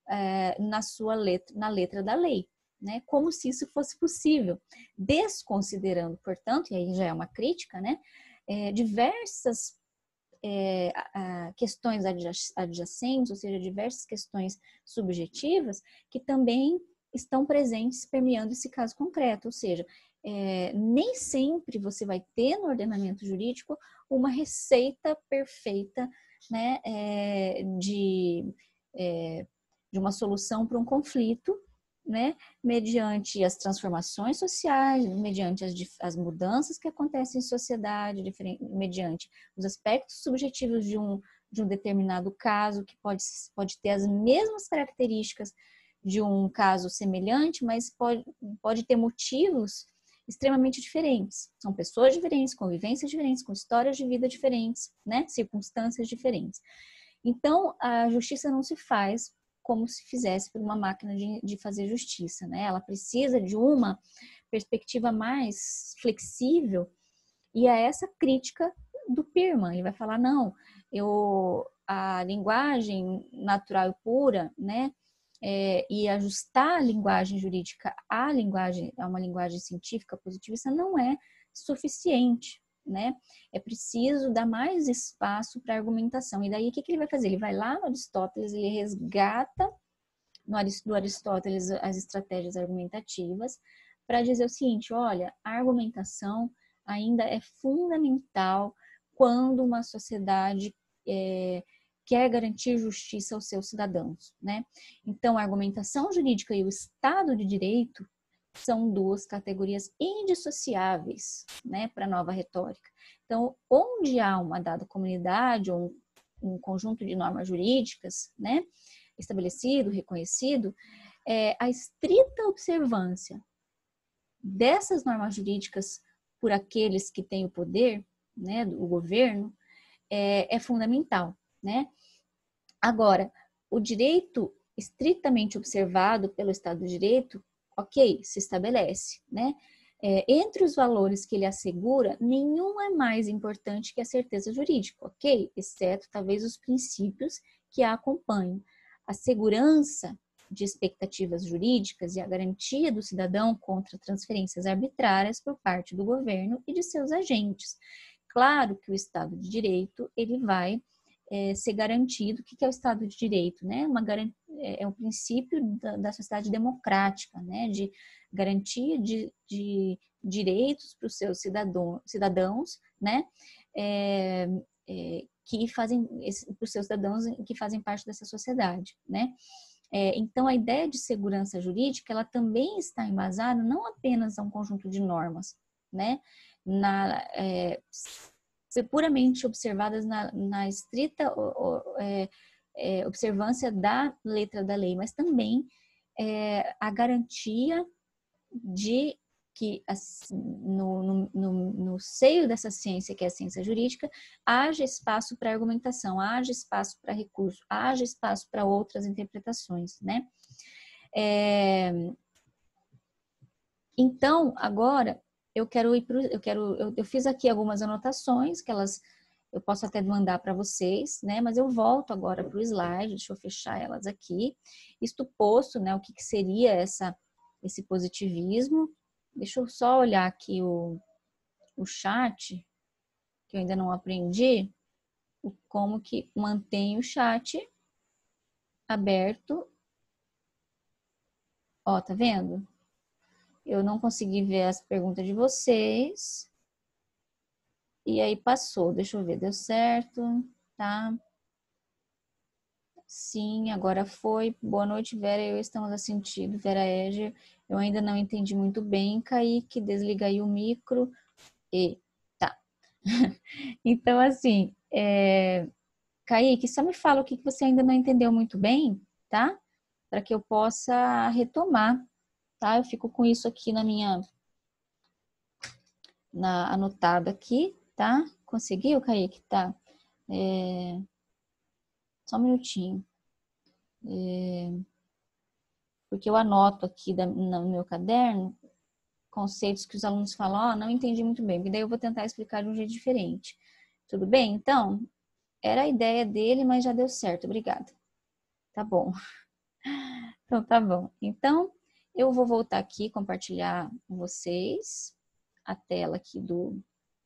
é, na sua letra, na letra da lei. Né, como se isso fosse possível, desconsiderando, portanto, e aí já é uma crítica, né, é, diversas é, a, a questões adjacentes, ou seja, diversas questões subjetivas que também estão presentes permeando esse caso concreto, ou seja, é, nem sempre você vai ter no ordenamento jurídico uma receita perfeita, né, é, de, é, de uma solução para um conflito, né, mediante as transformações sociais, mediante as, as mudanças que acontecem em sociedade, mediante os aspectos subjetivos de um, de um determinado caso, que pode, pode ter as mesmas características de um caso semelhante, mas pode, pode ter motivos extremamente diferentes. São pessoas diferentes, convivências diferentes, com histórias de vida diferentes, né, circunstâncias diferentes. Então, a justiça não se faz como se fizesse por uma máquina de, de fazer justiça, né? Ela precisa de uma perspectiva mais flexível e é essa crítica do Pirman. Ele vai falar, não, eu, a linguagem natural e pura, né? É, e ajustar a linguagem jurídica à linguagem, a uma linguagem científica positivista não é suficiente, né? É preciso dar mais espaço para argumentação. E daí, o que, que ele vai fazer? Ele vai lá no Aristóteles, ele resgata no, do Aristóteles as estratégias argumentativas para dizer o seguinte, olha, a argumentação ainda é fundamental quando uma sociedade é, quer garantir justiça aos seus cidadãos, né? Então, a argumentação jurídica e o Estado de Direito são duas categorias indissociáveis, né, para a nova retórica. Então, onde há uma dada comunidade ou um, um conjunto de normas jurídicas, né, estabelecido, reconhecido, é, a estrita observância dessas normas jurídicas por aqueles que têm o poder, né, do governo, é, é fundamental, né? Agora, o direito estritamente observado pelo Estado de Direito, ok, se estabelece, né? É, entre os valores que ele assegura, nenhum é mais importante que a certeza jurídica, ok? Exceto talvez os princípios que a acompanham. A segurança de expectativas jurídicas e a garantia do cidadão contra transferências arbitrárias por parte do governo e de seus agentes. Claro que o Estado de Direito, ele vai é, ser garantido. O que é o Estado de Direito? Né? Uma, é um princípio da, da sociedade democrática, né? De garantia de, de direitos para os seus cidadão, cidadãos, né? É, é, que fazem, para os seus cidadãos que fazem parte dessa sociedade, né? É, então, a ideia de segurança jurídica, ela também está embasada não apenas a um conjunto de normas, né? Na, é, puramente observadas na, na estrita é, é, observância da letra da lei, mas também é, a garantia de que no, no, no, no seio dessa ciência, que é a ciência jurídica, haja espaço para argumentação, haja espaço para recurso, haja espaço para outras interpretações, né? É, então, agora, eu quero ir para eu quero, eu, eu fiz aqui algumas anotações, que elas, eu posso até mandar para vocês, né? Mas eu volto agora para o slide, deixa eu fechar elas aqui. Isto posto, né? O que, que seria essa, esse positivismo? Deixa eu só olhar aqui o, o chat, que eu ainda não aprendi, como que mantém o chat aberto. Ó, tá vendo? Eu não consegui ver as perguntas de vocês. E aí passou, deixa eu ver, deu certo, tá? Sim, agora foi. Boa noite, Vera, eu estamos a sentido, Vera Eger. Eu ainda não entendi muito bem, Kaique, desliga aí o micro. E tá. Então, assim, é... Kaique, só me fala o que você ainda não entendeu muito bem, tá? Para que eu possa retomar, tá? Eu fico com isso aqui na minha... Na, anotado aqui, tá? Conseguiu, Kaique? Tá. É... Só um minutinho. É... Porque eu anoto aqui da, no meu caderno conceitos que os alunos falam, ó, oh, não entendi muito bem, porque daí eu vou tentar explicar de um jeito diferente. Tudo bem? Então, era a ideia dele, mas já deu certo. Obrigada. Tá bom. Então, tá bom. Então, eu vou voltar aqui, compartilhar com vocês a tela aqui do,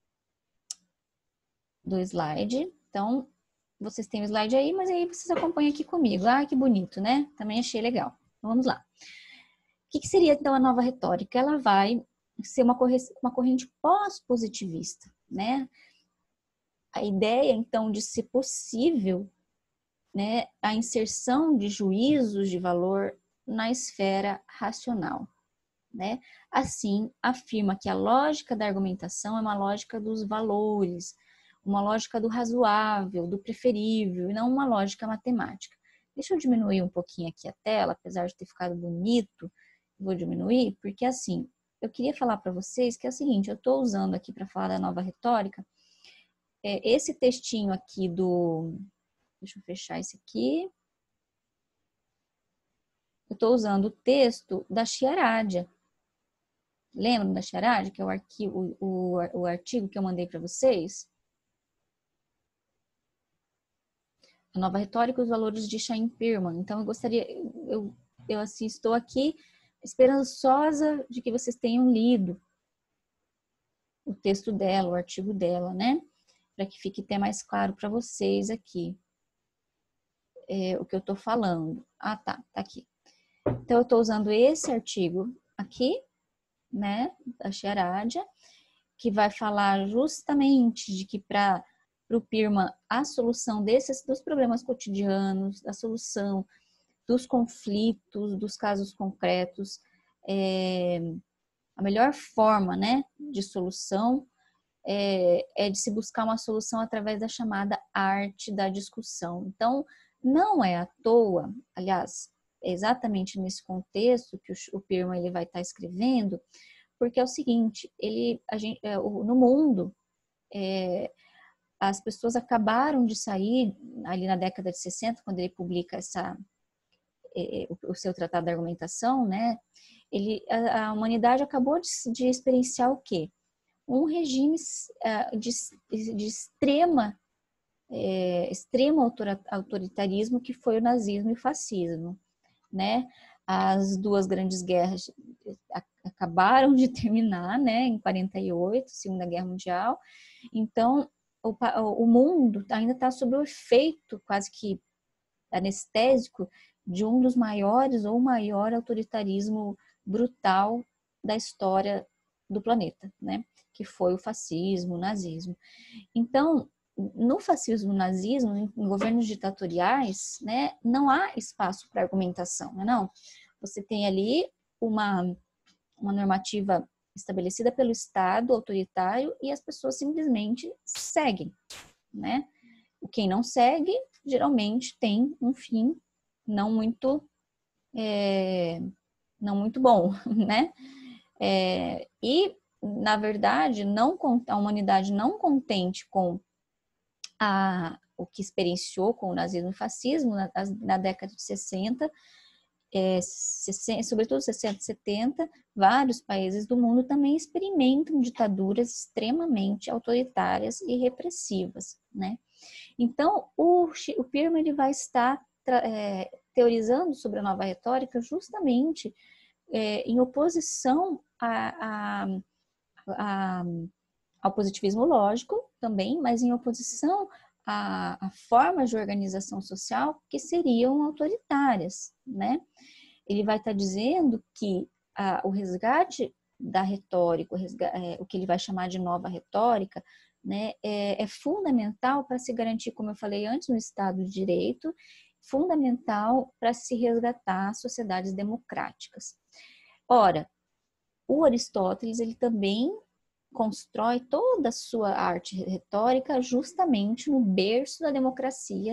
do slide. Então, vocês têm o slide aí, mas aí vocês acompanham aqui comigo. Ah, que bonito, né? Também achei legal. Então, vamos lá. O que, que seria, então, a nova retórica? Ela vai ser uma, uma corrente pós-positivista, né? A ideia, então, de ser possível, né, a inserção de juízos de valor na esfera racional, né? Assim, afirma que a lógica da argumentação é uma lógica dos valores, uma lógica do razoável, do preferível, e não uma lógica matemática. Deixa eu diminuir um pouquinho aqui a tela, apesar de ter ficado bonito, vou diminuir, porque assim, eu queria falar para vocês que é o seguinte, eu estou usando aqui para falar da nova retórica, é, esse textinho aqui do... Deixa eu fechar esse aqui. Eu estou usando o texto da Chiarádia. Lembram da Chiarádia, que é o, arquivo, o, o, o artigo que eu mandei para vocês? A nova retórica e os valores de Chaim Pirman. Então, eu gostaria... Eu, eu assim, estou aqui esperançosa de que vocês tenham lido o texto dela, o artigo dela, né? Para que fique até mais claro para vocês aqui é, o que eu estou falando. Ah, tá, tá aqui. Então, eu estou usando esse artigo aqui, né, da Chiarádia, que vai falar justamente de que para o Pirman a solução desses dos problemas cotidianos, a solução dos conflitos, dos casos concretos, é, a melhor forma, né, de solução é, é de se buscar uma solução através da chamada arte da discussão. Então, não é à toa, aliás, é exatamente nesse contexto que o, o Pirman ele vai estar escrevendo, porque é o seguinte, ele, a gente, é, o, no mundo, é, as pessoas acabaram de sair, ali na década de sessenta, quando ele publica essa, é, o, o seu tratado da argumentação, né? Ele, a, a humanidade acabou de, de experienciar o quê? Um regime uh, de, de extrema, é, extremo autoritarismo que foi o nazismo e o fascismo. né? As duas grandes guerras acabaram de terminar, né? Em quarenta e oito, Segunda Guerra Mundial. Então, o, o mundo ainda está sob o efeito quase que anestésico de um dos maiores ou maior autoritarismo brutal da história do planeta, né? Que foi o fascismo, o nazismo. Então, no fascismo, no nazismo, em governos ditatoriais, né, não há espaço para argumentação, não é não? Você tem ali uma, uma normativa estabelecida pelo Estado autoritário e as pessoas simplesmente seguem, né? Quem não segue, geralmente tem um fim não muito, é, não muito bom, né? É, e, na verdade, não, a humanidade não contente com a, o que experienciou com o nazismo e o fascismo na, na década de sessenta, é, sessenta, sobretudo sessenta e setenta, vários países do mundo também experimentam ditaduras extremamente autoritárias e repressivas, né? Então, o, o Pirma ele vai estar é, teorizando sobre a nova retórica justamente é, em oposição a, a, a, ao positivismo lógico também, mas em oposição a, a formas de organização social que seriam autoritárias, né? Ele vai estar dizendo que a, o resgate da retórica, o, resgate, é, o que ele vai chamar de nova retórica, né, é, é fundamental para se garantir, como eu falei antes, no Estado de Direito, fundamental para se resgatar sociedades democráticas. Ora, o Aristóteles, ele também constrói toda a sua arte retórica justamente no berço da democracia,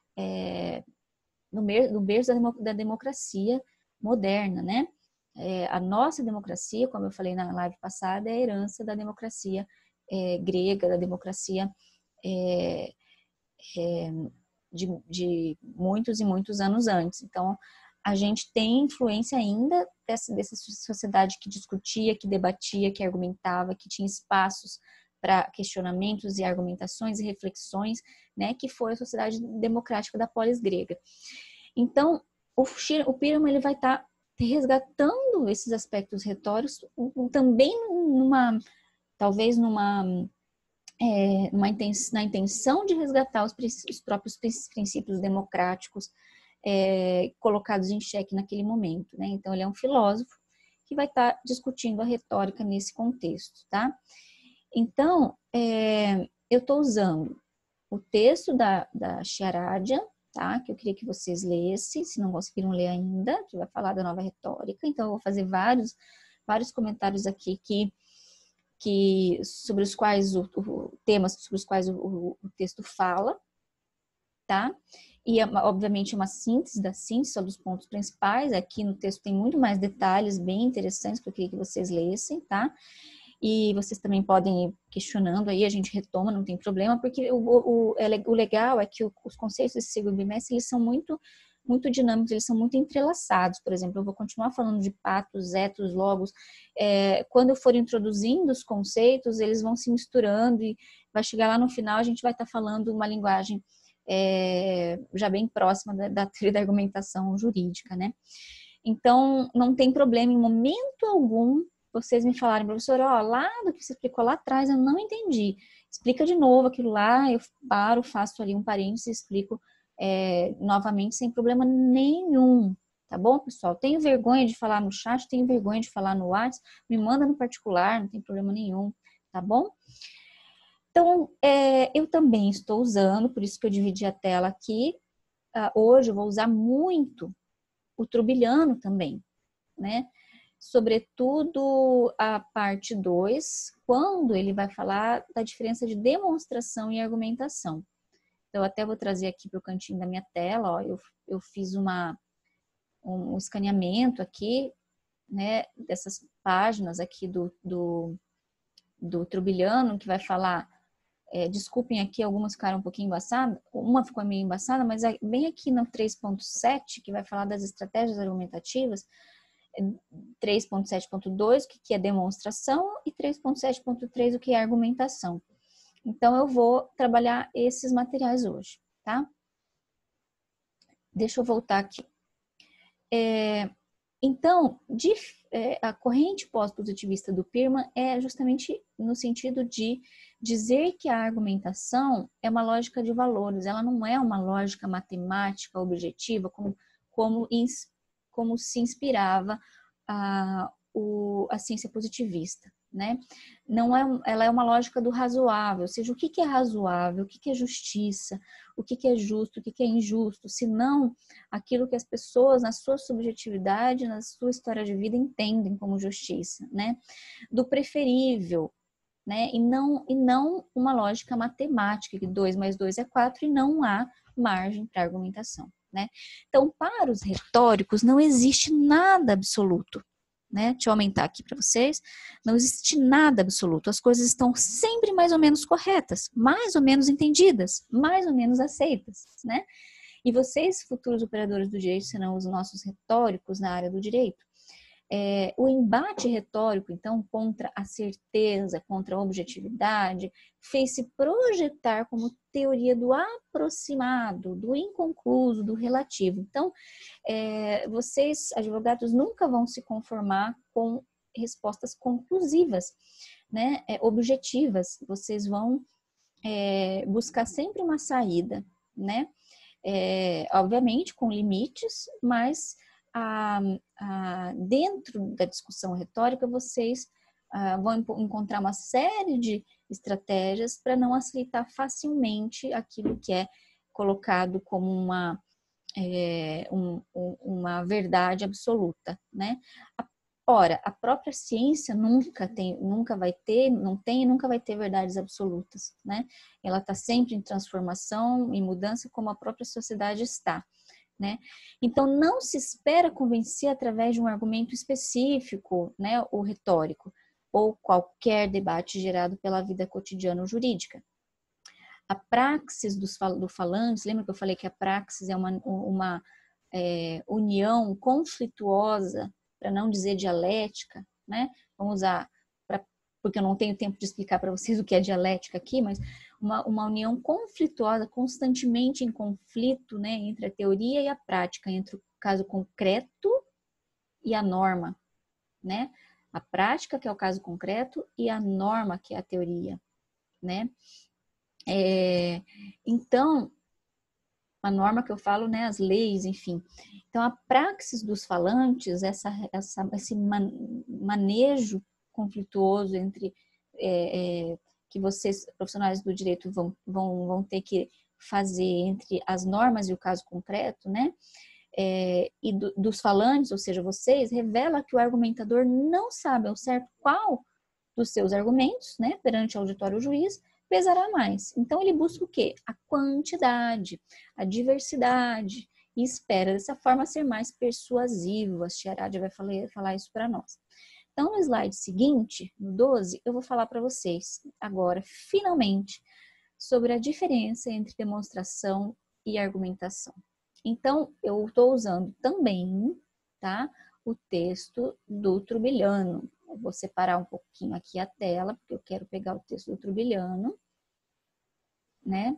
é, no, no berço da, da democracia moderna, né? É, a nossa democracia, como eu falei na live passada, é a herança da democracia é, grega, da democracia é, é, de, de muitos e muitos anos antes. Então, a gente tem influência ainda dessa, dessa sociedade que discutia, que debatia, que argumentava, que tinha espaços para questionamentos e argumentações e reflexões, né, que foi a sociedade democrática da polis grega. Então, o, o Pirma ele vai estar tá resgatando esses aspectos retóricos também numa, talvez numa, é, numa intenção, na intenção de resgatar os, os próprios princípios democráticos é, colocados em xeque naquele momento, né? Então, ele é um filósofo que vai estar tá discutindo a retórica nesse contexto, tá? Então, é, eu estou usando o texto da, da Chiaradia, tá? Que eu queria que vocês lessem, se não conseguiram ler ainda, que vai falar da nova retórica. Então, eu vou fazer vários, vários comentários aqui que, que, sobre os quais, o, o temas sobre os quais o, o texto fala, tá? E, obviamente, uma síntese da síntese, só dos pontos principais. Aqui no texto tem muito mais detalhes bem interessantes que eu queria que vocês lessem, tá? E vocês também podem ir questionando aí, a gente retoma, não tem problema, porque o, o, o legal é que os conceitos desse segundo bimestre, eles são muito, muito dinâmicos, eles são muito entrelaçados. Por exemplo, eu vou continuar falando de patos, etos, logos. É, quando eu for introduzindo os conceitos, eles vão se misturando e vai chegar lá no final, a gente vai estar falando uma linguagem é, já bem próxima da, da teoria da argumentação jurídica, né? Então, não tem problema em momento algum vocês me falarem, professor, ó, lá do que você explicou lá atrás, eu não entendi. Explica de novo aquilo lá, eu paro, faço ali um parênteses e explico é, novamente sem problema nenhum. Tá bom, pessoal? Tenho vergonha de falar no chat, tenho vergonha de falar no WhatsApp, me manda no particular, não tem problema nenhum, tá bom? Então, é, eu também estou usando, por isso que eu dividi a tela aqui. Uh, hoje eu vou usar muito o Trubiliano também, né? Sobretudo a parte dois, quando ele vai falar da diferença de demonstração e argumentação. Então, eu até vou trazer aqui para o cantinho da minha tela, ó, eu, eu fiz uma, um escaneamento aqui, né, dessas páginas aqui do, do, do Trubiliano, que vai falar, é, desculpem aqui, algumas ficaram um pouquinho embaçadas, uma ficou meio embaçada, mas bem aqui no três ponto sete, que vai falar das estratégias argumentativas, três ponto sete ponto dois, o que é demonstração, e três ponto sete ponto três, o que é argumentação. Então, eu vou trabalhar esses materiais hoje, tá? Deixa eu voltar aqui. É, então, de, é, a corrente pós-positivista do Pirman é justamente no sentido de dizer que a argumentação é uma lógica de valores, ela não é uma lógica matemática objetiva, como, como, ins, como se inspirava a, o, a ciência positivista. Né? Não é, ela é uma lógica do razoável, ou seja, o que, que é razoável, o que, que é justiça, o que, que é justo, o que, que é injusto, senão aquilo que as pessoas, na sua subjetividade, na sua história de vida, entendem como justiça, né? Do preferível, né? E não, e não uma lógica matemática, que dois mais dois é quatro e não há margem para argumentação, né? Então, para os retóricos, não existe nada absoluto. Né? Deixa eu aumentar aqui para vocês. Não existe nada absoluto. As coisas estão sempre mais ou menos corretas, mais ou menos entendidas, mais ou menos aceitas, né? E vocês, futuros operadores do direito, serão os nossos retóricos na área do direito. É, o embate retórico, então, contra a certeza, contra a objetividade, fez se projetar como teoria do aproximado, do inconcluso, do relativo. Então, é, vocês, advogados, nunca vão se conformar com respostas conclusivas, né, é, objetivas. Vocês vão é, buscar sempre uma saída, né, é, obviamente com limites, mas a, a, dentro da discussão retórica, vocês a, vão encontrar uma série de estratégias para não aceitar facilmente aquilo que é colocado como uma, é, um, uma verdade absoluta, né? Ora, a própria ciência nunca tem, nunca vai ter, não tem e nunca vai ter verdades absolutas, né? Ela está sempre em transformação, em mudança, como a própria sociedade está, né? Então, não se espera convencer através de um argumento específico, né, ou retórico, ou qualquer debate gerado pela vida cotidiana jurídica. A praxis dos, do falante, lembra que eu falei que a praxis é uma, uma é, união conflituosa, para não dizer dialética, né? Vamos usar, pra, porque eu não tenho tempo de explicar para vocês o que é dialética aqui, mas uma, uma união conflituosa, constantemente em conflito, né, entre a teoria e a prática, entre o caso concreto e a norma, né? A prática, que é o caso concreto, e a norma, que é a teoria, né? É, então, a norma que eu falo, né, as leis, enfim. Então, a praxis dos falantes, essa, essa, esse manejo conflituoso entre é, é, que vocês, profissionais do direito, vão, vão, vão ter que fazer entre as normas e o caso concreto, né, é, e do, dos falantes, ou seja, vocês, revela que o argumentador não sabe ao certo qual dos seus argumentos, né, perante o auditório juiz, pesará mais. Então, ele busca o quê? A quantidade, a diversidade, e espera dessa forma ser mais persuasivo. A Chiaradi vai falar, falar isso para nós. Então, no slide seguinte, no doze, eu vou falar para vocês agora, finalmente, sobre a diferença entre demonstração e argumentação. Então, eu estou usando também, tá, o texto do Trubiliano. Eu vou separar um pouquinho aqui a tela, porque eu quero pegar o texto do Trubiliano, né?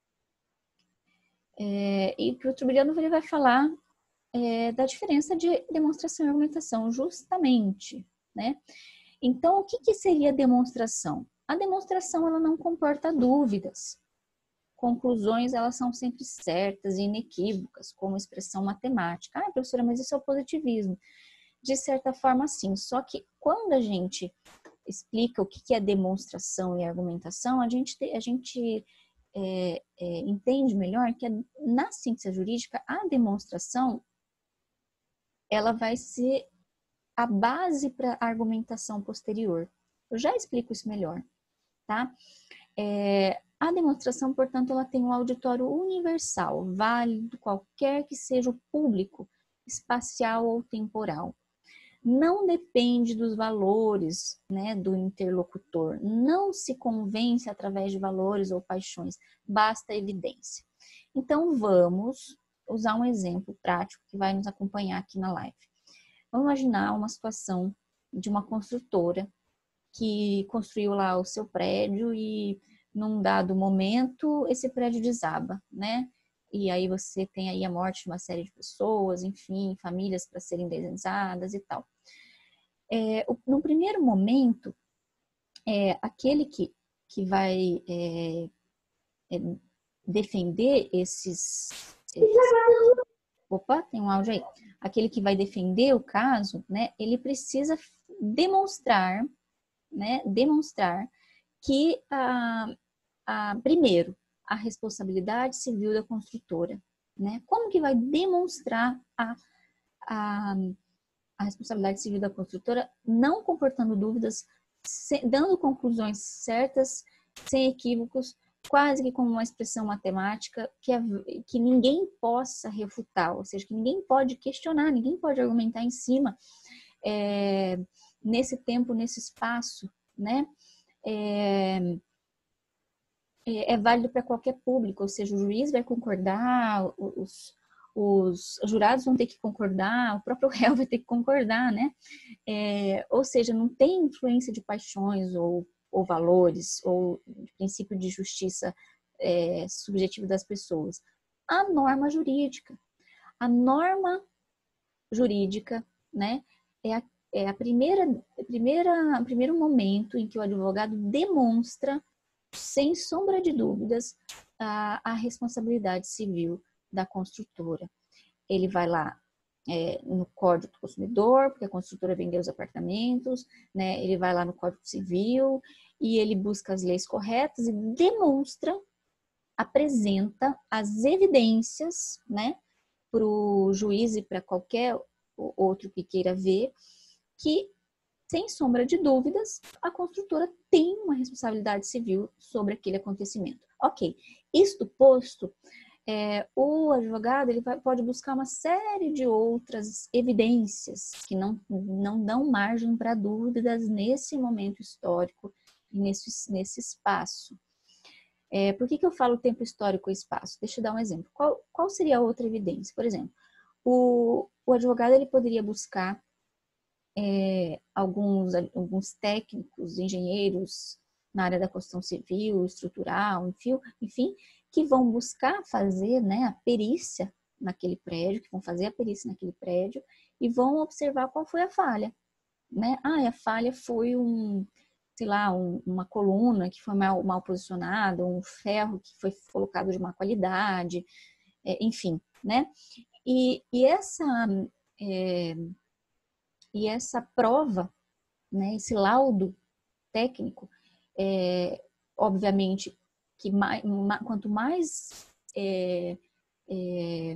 É, e para o Trubiliano ele vai falar é, da diferença de demonstração e argumentação, justamente, né? Então, o que, que seria demonstração? A demonstração, ela não comporta dúvidas. Conclusões, elas são sempre certas e inequívocas, como expressão matemática. Ah, professora, mas isso é o positivismo. De certa forma, sim. Só que quando a gente explica o que é demonstração e argumentação, a gente, a gente é, é, entende melhor que na ciência jurídica a demonstração ela vai ser a base para a argumentação posterior. Eu já explico isso melhor, tá? É, a demonstração, portanto, ela tem um auditório universal, válido qualquer que seja o público, espacial ou temporal. Não depende dos valores, né, do interlocutor. Não se convence através de valores ou paixões, basta evidência. Então, vamos usar um exemplo prático que vai nos acompanhar aqui na live. Vamos imaginar uma situação de uma construtora que construiu lá o seu prédio e, num dado momento, esse prédio desaba, né? e aí você tem aí a morte de uma série de pessoas, enfim, famílias para serem indenizadas e tal. É, no primeiro momento, é, aquele que, que vai é, é, defender esses, esses... Opa, tem um áudio aí. Aquele que vai defender o caso, né, ele precisa demonstrar, né, demonstrar que, a, a, primeiro, a responsabilidade civil da construtora, né? Como que vai demonstrar a, a, a responsabilidade civil da construtora, não comportando dúvidas, se, dando conclusões certas, sem equívocos, quase que como uma expressão matemática que, é, que ninguém possa refutar, ou seja, que ninguém pode questionar, ninguém pode argumentar em cima, é, nesse tempo, nesse espaço, né? É, é válido para qualquer público, ou seja, o juiz vai concordar, os, os jurados vão ter que concordar, o próprio réu vai ter que concordar, né? É, ou seja, não tem influência de paixões ou, ou valores, ou de princípio de justiça é, subjetivo das pessoas. A norma jurídica. A norma jurídica, né, é a, é a primeira, a primeira, o primeiro momento em que o advogado demonstra, sem sombra de dúvidas, a, a responsabilidade civil da construtora. Ele vai lá é, no Código do Consumidor, porque a construtora vendeu os apartamentos, né? Ele vai lá no Código Civil e ele busca as leis corretas e demonstra, apresenta as evidências, né, para o juiz e para qualquer outro que queira ver, que, sem sombra de dúvidas, a construtora tem uma responsabilidade civil sobre aquele acontecimento. Ok, isto posto, é, o advogado ele vai, pode buscar uma série de outras evidências que não, não dão margem para dúvidas nesse momento histórico e nesse, nesse espaço. É, por que, que eu falo tempo histórico e espaço? Deixa eu dar um exemplo. Qual, qual seria a outra evidência? Por exemplo, o, o advogado ele poderia buscar é, alguns, alguns técnicos, engenheiros na área da construção civil, estrutural, enfim, enfim, que vão buscar fazer, né, a perícia naquele prédio, que vão fazer a perícia naquele prédio e vão observar qual foi a falha, né? Ah, a falha foi um, sei lá, um, uma coluna que foi mal, mal posicionada, um ferro que foi colocado de má qualidade, é, enfim, né? E, e essa é, e essa prova, né, esse laudo técnico, é, obviamente, que mais, quanto mais é, é,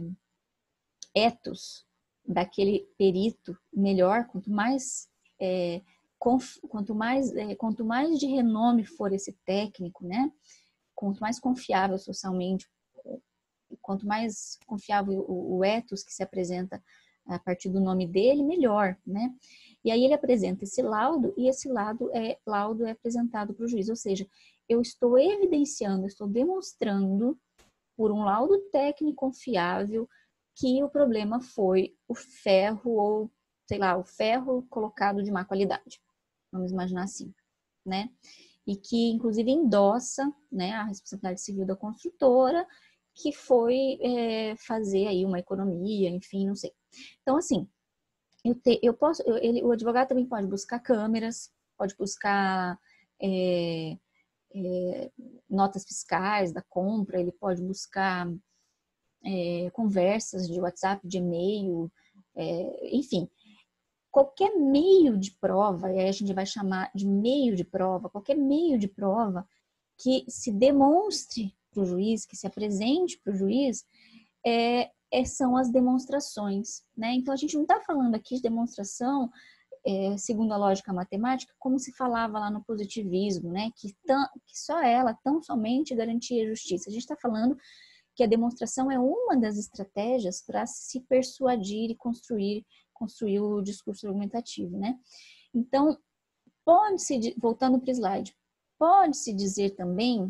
etos daquele perito, melhor, quanto mais, é, conf, quanto, mais é, quanto mais de renome for esse técnico, né, quanto mais confiável socialmente, quanto mais confiável o, o etos que se apresenta a partir do nome dele, melhor, né? E aí ele apresenta esse laudo e esse laudo é, laudo é apresentado para o juiz, ou seja, eu estou evidenciando, estou demonstrando por um laudo técnico confiável que o problema foi o ferro ou, sei lá, o ferro colocado de má qualidade. Vamos imaginar assim, né? E que, inclusive, endossa, né, a responsabilidade civil da construtora, que foi é, fazer aí uma economia, enfim, não sei. Então, assim, eu, te, eu posso, eu, ele, o advogado também pode buscar câmeras, pode buscar é, é, notas fiscais da compra, ele pode buscar é, conversas de WhatsApp, de e-mail, é, enfim, qualquer meio de prova, e aí a gente vai chamar de meio de prova, qualquer meio de prova que se demonstre para o juiz, que se apresente para o juiz, é, é, são as demonstrações, né? Então, a gente não está falando aqui de demonstração, é, segundo a lógica matemática, como se falava lá no positivismo, né? Que, tão, que só ela, tão somente, garantia a justiça. A gente está falando que a demonstração é uma das estratégias para se persuadir e construir, construir o discurso argumentativo, né? Então, pode-se, voltando para o slide, pode-se dizer também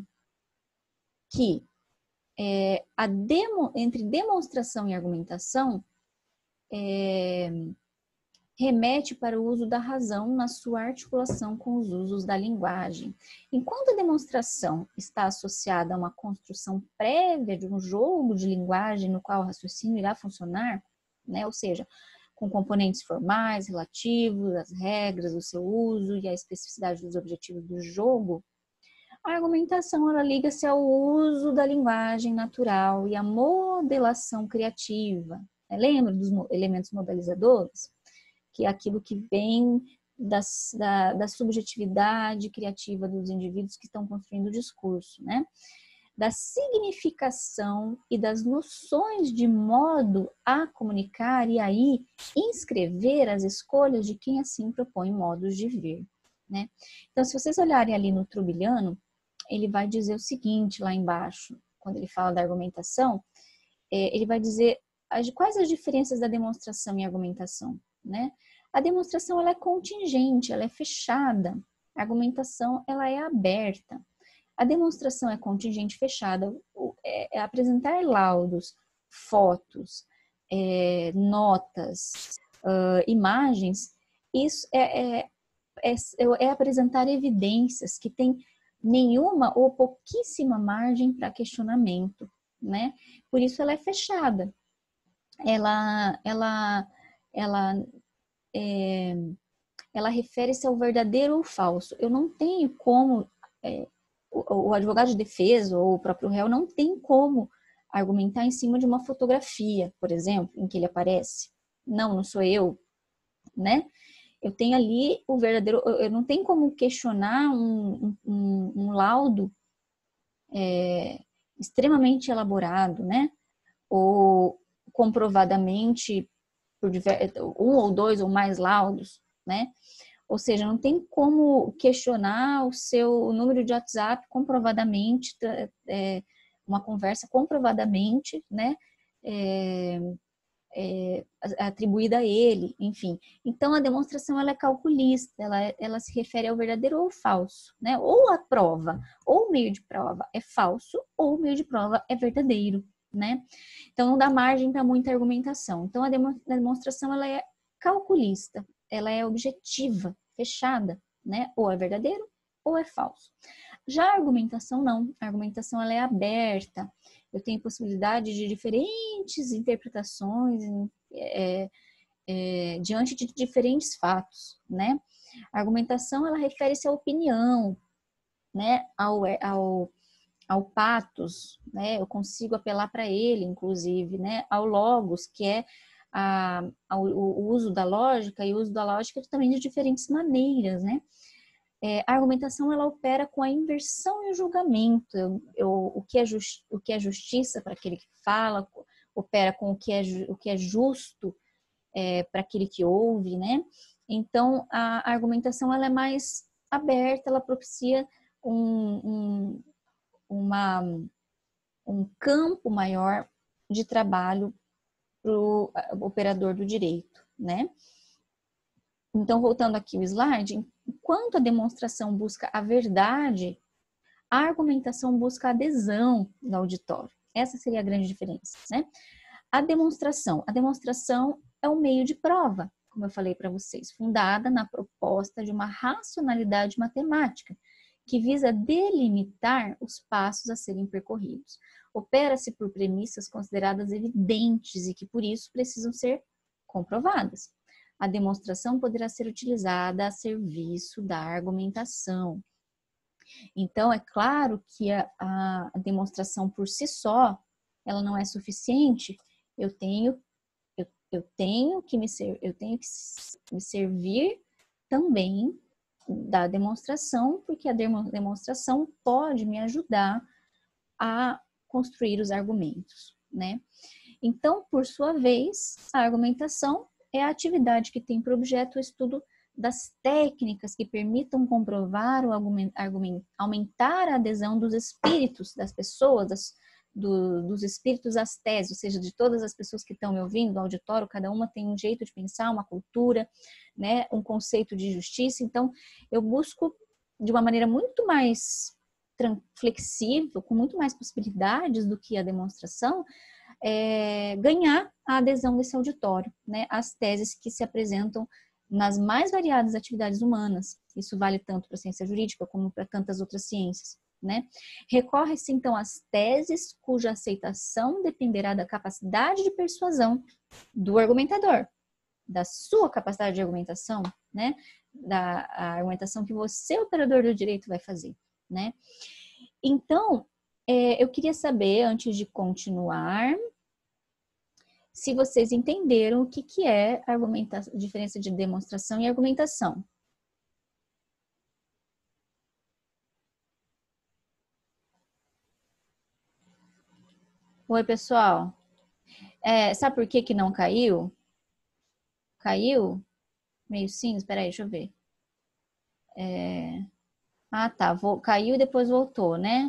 que é, a demo, entre demonstração e argumentação, é, remete para o uso da razão na sua articulação com os usos da linguagem. Enquanto a demonstração está associada a uma construção prévia de um jogo de linguagem no qual o raciocínio irá funcionar, né? Ou seja, com componentes formais, relativos, as regras do seu uso e a especificidade dos objetivos do jogo, a argumentação ela liga-se ao uso da linguagem natural e à modelação criativa. Lembra dos elementos modalizadores? Que é aquilo que vem das, da, da subjetividade criativa dos indivíduos que estão construindo o discurso, né? Da significação e das noções de modo a comunicar e aí inscrever as escolhas de quem assim propõe modos de ver, né? Então, se vocês olharem ali no Trubiliano, ele vai dizer o seguinte lá embaixo, quando ele fala da argumentação, é, ele vai dizer as, quais as diferenças da demonstração e argumentação, né? A demonstração ela é contingente, ela é fechada. A argumentação ela é aberta. A demonstração é contingente, fechada. É, é apresentar laudos, fotos, é, notas, uh, imagens. Isso é, é, é, é apresentar evidências que têm nenhuma ou pouquíssima margem para questionamento, né? Por isso ela é fechada. Ela, ela, ela É, ela refere-se ao verdadeiro ou falso. Eu não tenho como, é, o, o advogado de defesa ou o próprio réu não tem como argumentar em cima de uma fotografia, por exemplo, em que ele aparece. Não, não sou eu, né? Eu tenho ali o verdadeiro, eu não tenho como questionar um, um, um laudo é, extremamente elaborado, né? Ou comprovadamente por um ou dois ou mais laudos, né? Ou seja, não tem como questionar o seu número de WhatsApp comprovadamente, é, uma conversa comprovadamente, né? É, é, atribuída a ele, enfim. Então, a demonstração ela é calculista, ela, ela se refere ao verdadeiro ou falso, né? Ou a prova, ou o meio de prova é falso, ou o meio de prova é verdadeiro, né? Então, não dá margem para muita argumentação. Então, a demonstração ela é calculista, ela é objetiva, fechada, né? Ou é verdadeiro ou é falso. Já a argumentação não. A argumentação ela é aberta. Eu tenho possibilidade de diferentes interpretações é, é, diante de diferentes fatos, né? A argumentação ela refere-se à opinião, né? Ao, ao ao patos, né? Eu consigo apelar para ele, inclusive, né? Ao logos, que é a, a, o uso da lógica e o uso da lógica também de diferentes maneiras, né? É, a argumentação ela opera com a inversão e o julgamento. Eu, eu, o, que é just, o que é justiça para aquele que fala, opera com o que é, o que é justo é, para aquele que ouve, né? Então, a, a argumentação ela é mais aberta, ela propicia um, um Uma, um campo maior de trabalho para o operador do direito, né? Então, voltando aqui o slide, enquanto a demonstração busca a verdade, a argumentação busca a adesão do auditório. Essa seria a grande diferença, né? A demonstração. A demonstração é um meio de prova, como eu falei para vocês, fundada na proposta de uma racionalidade matemática, que visa delimitar os passos a serem percorridos. Opera-se por premissas consideradas evidentes e que, por isso, precisam ser comprovadas. A demonstração poderá ser utilizada a serviço da argumentação. Então, é claro que a, a demonstração por si só, ela não é suficiente. Eu tenho, eu, eu tenho que me ser, eu tenho que me servir também da demonstração, porque a demonstração pode me ajudar a construir os argumentos, né? Então, por sua vez, a argumentação é a atividade que tem por objeto o estudo das técnicas que permitam comprovar ou argument, argument, aumentar a adesão dos espíritos, das pessoas, das, do, dos espíritos às teses, ou seja, de todas as pessoas que estão me ouvindo, no auditório, cada uma tem um jeito de pensar, uma cultura, né, um conceito de justiça. Então, eu busco de uma maneira muito mais flexível, com muito mais possibilidades do que a demonstração, é, ganhar a adesão desse auditório, né, as teses que se apresentam nas mais variadas atividades humanas. Isso vale tanto para a ciência jurídica como para tantas outras ciências, né? Recorre-se, então, às teses cuja aceitação dependerá da capacidade de persuasão do argumentador, da sua capacidade de argumentação, né? Da a argumentação que você, operador do direito, vai fazer, né? Então, é, eu queria saber, antes de continuar, se vocês entenderam o que, que é argumentação, a diferença de demonstração e argumentação. Oi, pessoal. É, sabe por que que não caiu? Caiu? Meio sim, espera aí, deixa eu ver. É... Ah, tá, Vou... caiu e depois voltou, né?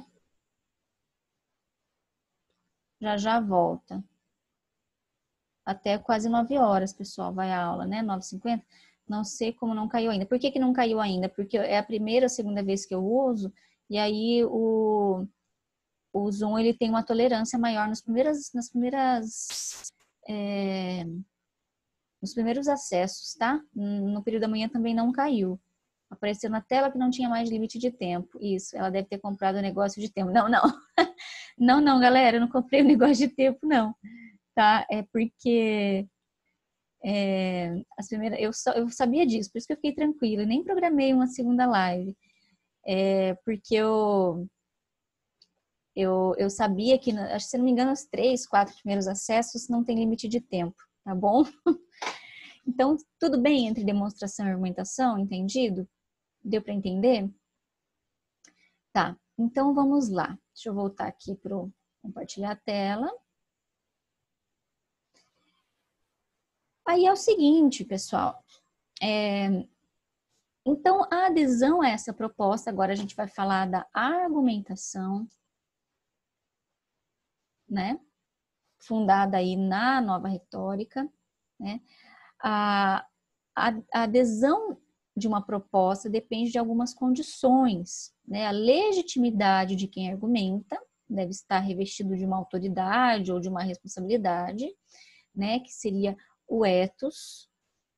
Já já volta. Até quase nove horas, pessoal, vai a aula, né? nove e cinquenta. Não sei como não caiu ainda. Por que que não caiu ainda? Porque é a primeira ou segunda vez que eu uso, e aí o, o Zoom ele tem uma tolerância maior nas primeiras, nas primeiras, é... nos primeiros acessos, tá? No período da manhã também não caiu. Apareceu na tela que não tinha mais limite de tempo. Isso, ela deve ter comprado o negócio de tempo. Não, não. Não, não, galera, eu não comprei o negócio de tempo, não. Tá? É porque é, as primeiras, eu, só, eu sabia disso, por isso que eu fiquei tranquila. Eu nem programei uma segunda live. É, porque eu, eu, eu sabia que, acho que se não me engano, os três, quatro primeiros acessos não tem limite de tempo, tá bom? Então, tudo bem entre demonstração e argumentação, entendido? Deu para entender? Tá, então vamos lá. Deixa eu voltar aqui para compartilhar a tela. Aí é o seguinte, pessoal. É, então, a adesão a essa proposta, agora a gente vai falar da argumentação, né? Fundada aí na nova retórica, né? A, a, a adesão de uma proposta depende de algumas condições, né? A legitimidade de quem argumenta deve estar revestido de uma autoridade ou de uma responsabilidade, né? Que seria o ethos.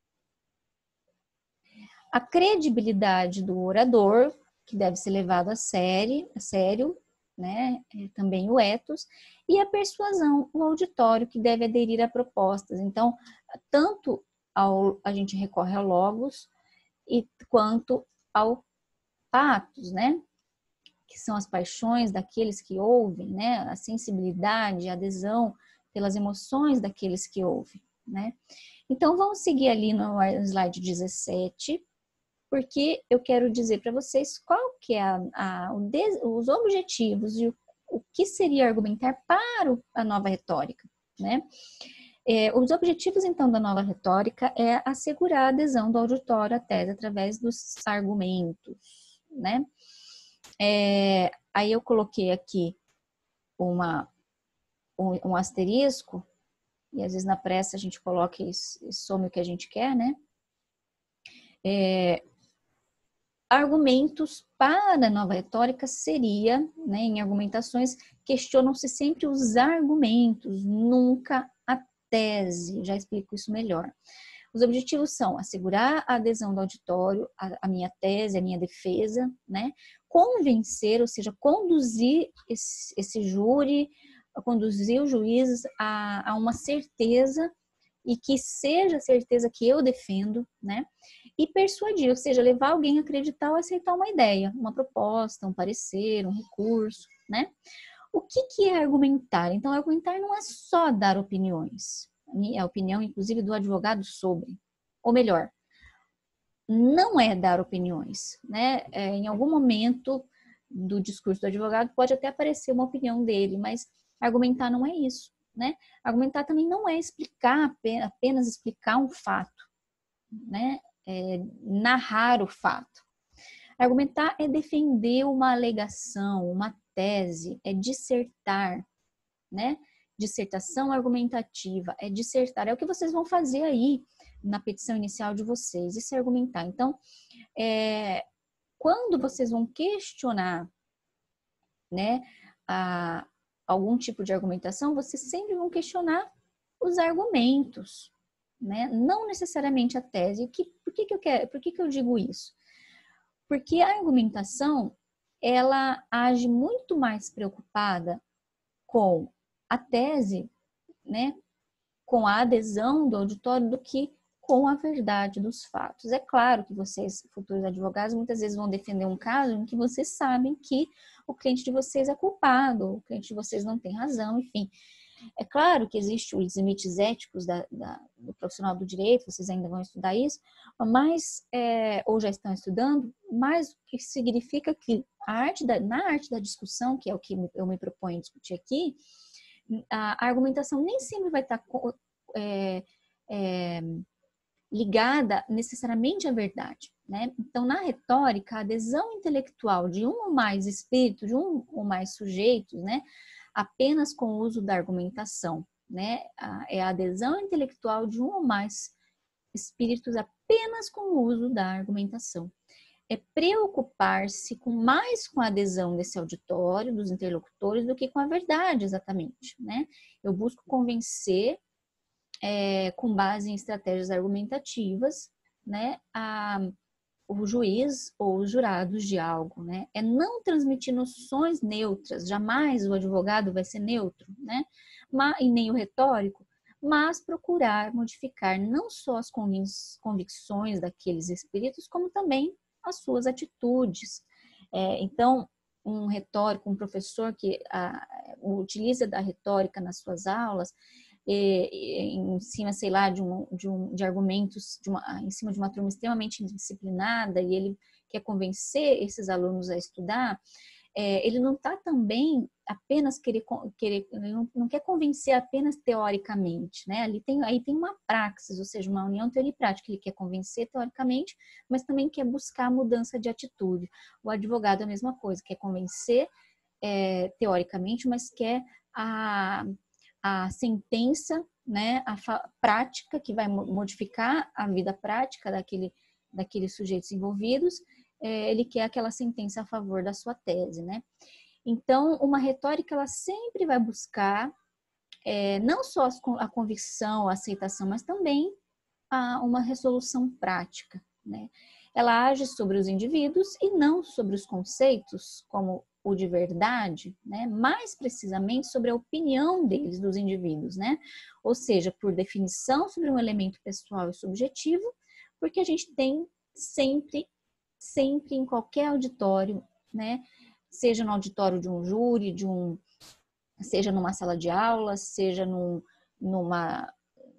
A credibilidade do orador, que deve ser levado a sério, a sério, né? É também o ethos, e a persuasão, o auditório, que deve aderir a propostas. Então, tanto ao, a gente recorre ao logos, e quanto ao patos, né? Que são as paixões daqueles que ouvem, né? A sensibilidade, a adesão pelas emoções daqueles que ouvem, né? Então, vamos seguir ali no slide dezessete, porque eu quero dizer para vocês qual que é a, a, os objetivos e o, o que seria argumentar para a nova retórica, né? É, os objetivos, então, da nova retórica é assegurar a adesão do auditório à tese através dos argumentos, né? É, aí eu coloquei aqui uma, um, um asterisco, e às vezes na pressa a gente coloca e some o que a gente quer, né? É, argumentos para a nova retórica seria, né, em argumentações, questionam-se sempre os argumentos, nunca a tese. Já explico isso melhor. Os objetivos são assegurar a adesão do auditório, a, a minha tese, a minha defesa, né? Convencer, ou seja, conduzir esse, esse júri, conduzir os juízes a, a uma certeza, e que seja a certeza que eu defendo, né? E persuadir, ou seja, levar alguém a acreditar ou aceitar uma ideia, uma proposta, um parecer, um recurso, né? O que, que é argumentar? Então, argumentar não é só dar opiniões, é a opinião, inclusive, do advogado sobre, ou melhor, não é dar opiniões, né? É, em algum momento do discurso do advogado pode até aparecer uma opinião dele, mas argumentar não é isso, né? Argumentar também não é explicar, apenas explicar um fato, né? É narrar o fato. Argumentar é defender uma alegação, uma tese, é dissertar, né? Dissertação argumentativa, é dissertar, é o que vocês vão fazer aí na petição inicial de vocês, isso é argumentar. Então, é, quando vocês vão questionar, né, a, algum tipo de argumentação, vocês sempre vão questionar os argumentos, né? Não necessariamente a tese. Que, por que, que eu quero, por que, que eu digo isso? Porque a argumentação, ela age muito mais preocupada com a tese, né? Com a adesão do auditório do que com a verdade dos fatos. É claro que vocês, futuros advogados, muitas vezes vão defender um caso em que vocês sabem que o cliente de vocês é culpado, o cliente de vocês não tem razão, enfim. É claro que existem os limites éticos da, da, do profissional do direito, vocês ainda vão estudar isso, mas, é, ou já estão estudando, mas o que significa que a arte da, na arte da discussão, que é o que eu me proponho discutir aqui, a argumentação nem sempre vai estar é, é, ligada necessariamente à verdade, né? Então, na retórica, a adesão intelectual de um ou mais espíritos, de um ou mais sujeitos, né? Apenas com o uso da argumentação, né? É a adesão intelectual de um ou mais espíritos apenas com o uso da argumentação. É preocupar-se com, mais com a adesão desse auditório, dos interlocutores, do que com a verdade, exatamente, né? Eu busco convencer, é, com base em estratégias argumentativas, né, a, o juiz ou os jurados de algo, né? É não transmitir noções neutras, jamais o advogado vai ser neutro, né? Mas, e nem o retórico, mas procurar modificar não só as convicções daqueles espíritos, como também as suas atitudes. É, então, um retórico, um professor que a, utiliza da retórica nas suas aulas, é, em cima, sei lá, de, um, de, um, de argumentos, de uma, em cima de uma turma extremamente indisciplinada, e ele quer convencer esses alunos a estudar, é, ele não está também apenas querer, querer ele não, não quer convencer apenas teoricamente, né? Ali tem, aí tem uma praxis, ou seja, uma união teoria e prática. Ele quer convencer teoricamente, mas também quer buscar a mudança de atitude. O advogado é a mesma coisa, quer convencer é, teoricamente, mas quer a, a sentença, né? A fa, prática que vai modificar a vida prática daquele, daqueles sujeitos envolvidos. É, ele quer aquela sentença a favor da sua tese, né? Então, uma retórica, ela sempre vai buscar é, não só a convicção, a aceitação, mas também a, uma resolução prática, né? Ela age sobre os indivíduos e não sobre os conceitos, como o de verdade, né? Mais precisamente sobre a opinião deles, dos indivíduos, né? Ou seja, por definição sobre um elemento pessoal e subjetivo, porque a gente tem sempre sempre em qualquer auditório, né? Seja no auditório de um júri, de um, seja numa sala de aula, seja num, numa,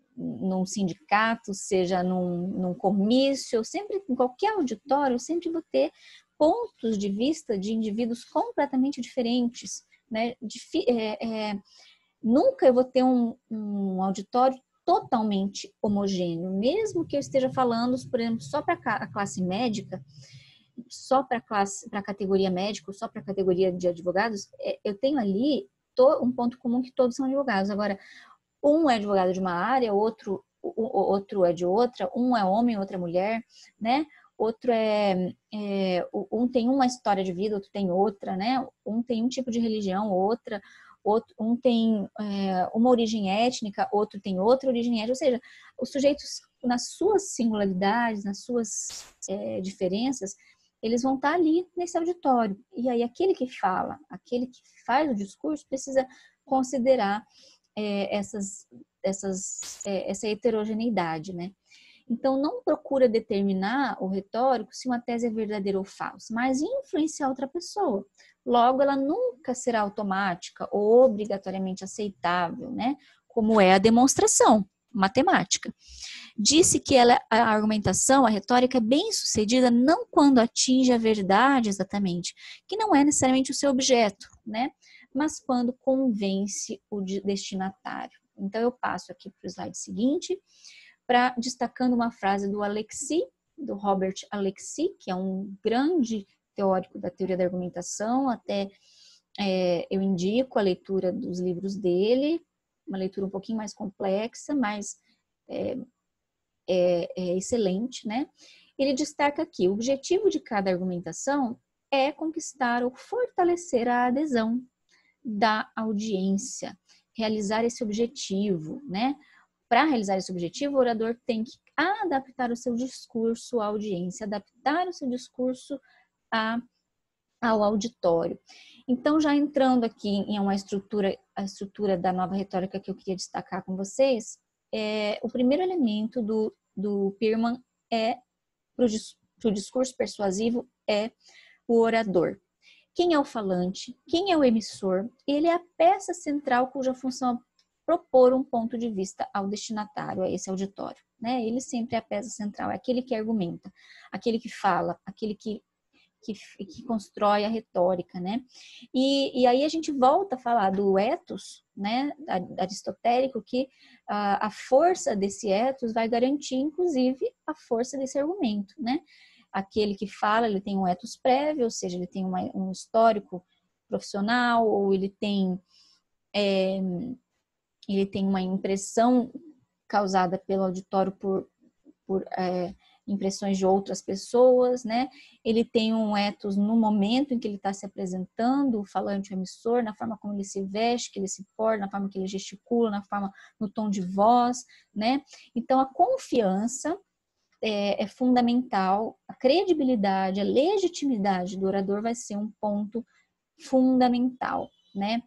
num sindicato, seja num, num comício, sempre em qualquer auditório, eu sempre vou ter pontos de vista de indivíduos completamente diferentes, né? É, é, nunca eu vou ter um, um auditório totalmente homogêneo, mesmo que eu esteja falando, por exemplo, só para a classe médica, só para a classe, para a categoria médico, só para a categoria de advogados, eu tenho ali um ponto comum que todos são advogados. Agora, um é advogado de uma área, outro, outro é de outra, um é homem, outra é mulher, né? Outro é, é um tem uma história de vida, outro tem outra, né? Um tem um tipo de religião, outra. Outro, um tem é, uma origem étnica, outro tem outra origem étnica, ou seja, os sujeitos, nas suas singularidades, nas suas é, diferenças, eles vão estar ali nesse auditório. E aí aquele que fala, aquele que faz o discurso, precisa considerar é, essas, essas, é, essa heterogeneidade, né? Então, não procura determinar o retórico se uma tese é verdadeira ou falsa, mas influenciar outra pessoa. Logo, ela nunca será automática ou obrigatoriamente aceitável, né? Como é a demonstração matemática. Disse que ela, a argumentação, a retórica é bem sucedida não quando atinge a verdade exatamente, que não é necessariamente o seu objeto, né? Mas quando convence o destinatário. Então, eu passo aqui para o slide seguinte, para destacando uma frase do Alexis, do Robert Alexis, que é um grande teórico da teoria da argumentação, até é, eu indico a leitura dos livros dele, uma leitura um pouquinho mais complexa, mas é, é, é excelente, né? Ele destaca aqui, o objetivo de cada argumentação é conquistar ou fortalecer a adesão da audiência, realizar esse objetivo, né? para realizar esse objetivo, o orador tem que adaptar o seu discurso à audiência, adaptar o seu discurso a, ao auditório. Então, já entrando aqui em uma estrutura, a estrutura da nova retórica que eu queria destacar com vocês, é, o primeiro elemento do, do Pearman é, para o discurso persuasivo, é o orador. Quem é o falante? Quem é o emissor? Ele é a peça central cuja função é propor um ponto de vista ao destinatário, a esse auditório, né? Ele sempre é a peça central, é aquele que argumenta, aquele que fala, aquele que, que, que constrói a retórica, né? E, e aí a gente volta a falar do ethos, né, aristotélico, que a, a força desse ethos vai garantir, inclusive, a força desse argumento, né? Aquele que fala, ele tem um ethos prévio, ou seja, ele tem uma, um histórico profissional, ou ele tem... É, ele tem uma impressão causada pelo auditório por, por é, impressões de outras pessoas, né? Ele tem um ethos no momento em que ele está se apresentando, o falante, o emissor, na forma como ele se veste, que ele se porta, na forma que ele gesticula, na forma, no tom de voz, né? Então, a confiança é, é fundamental, a credibilidade, a legitimidade do orador vai ser um ponto fundamental, né?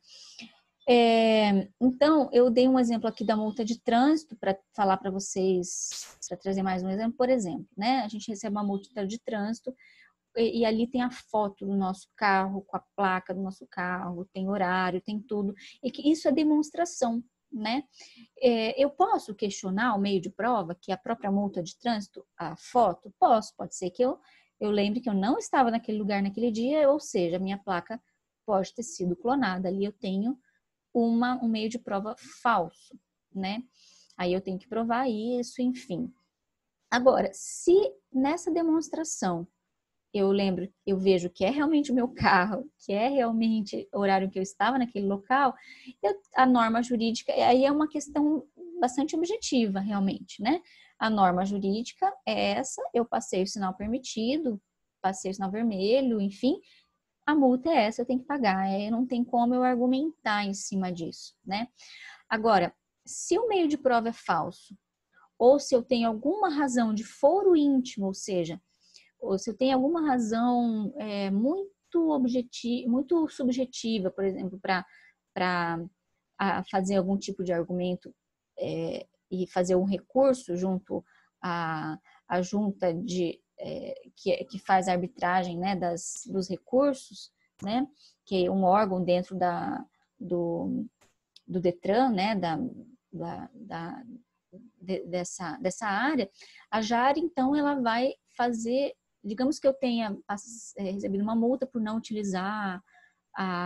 É, então, eu dei um exemplo aqui da multa de trânsito para falar para vocês, para trazer mais um exemplo. Por exemplo, né, a gente recebe uma multa de trânsito e, e ali tem a foto do nosso carro, com a placa do nosso carro, tem horário, tem tudo. E que isso é demonstração, né? É, eu posso questionar o meio de prova, que é a própria multa de trânsito, a foto? Posso, pode ser que eu, eu lembre que eu não estava naquele lugar naquele dia, ou seja, a minha placa pode ter sido clonada. Ali eu tenho Uma, um meio de prova falso, né? Aí eu tenho que provar isso, enfim. Agora, se nessa demonstração eu lembro, eu vejo que é realmente o meu carro, que é realmente o horário que eu estava naquele local, eu, a norma jurídica, aí é uma questão bastante objetiva, realmente, né? A norma jurídica é essa, eu passei o sinal permitido, passei o sinal vermelho, enfim, a multa é essa, eu tenho que pagar, é, não tem como eu argumentar em cima disso, né? Agora, se o meio de prova é falso, ou se eu tenho alguma razão de foro íntimo, ou seja, ou se eu tenho alguma razão é, muito objetiva, muito subjetiva, por exemplo, para fazer algum tipo de argumento é, e fazer um recurso junto à, à junta de É, que, que faz a arbitragem, né, das, dos recursos, né, que é um órgão dentro da, do, do Detran, né, da, da, da de, dessa, dessa área, a JAR, então, ela vai fazer, digamos que eu tenha é, recebido uma multa por não utilizar a,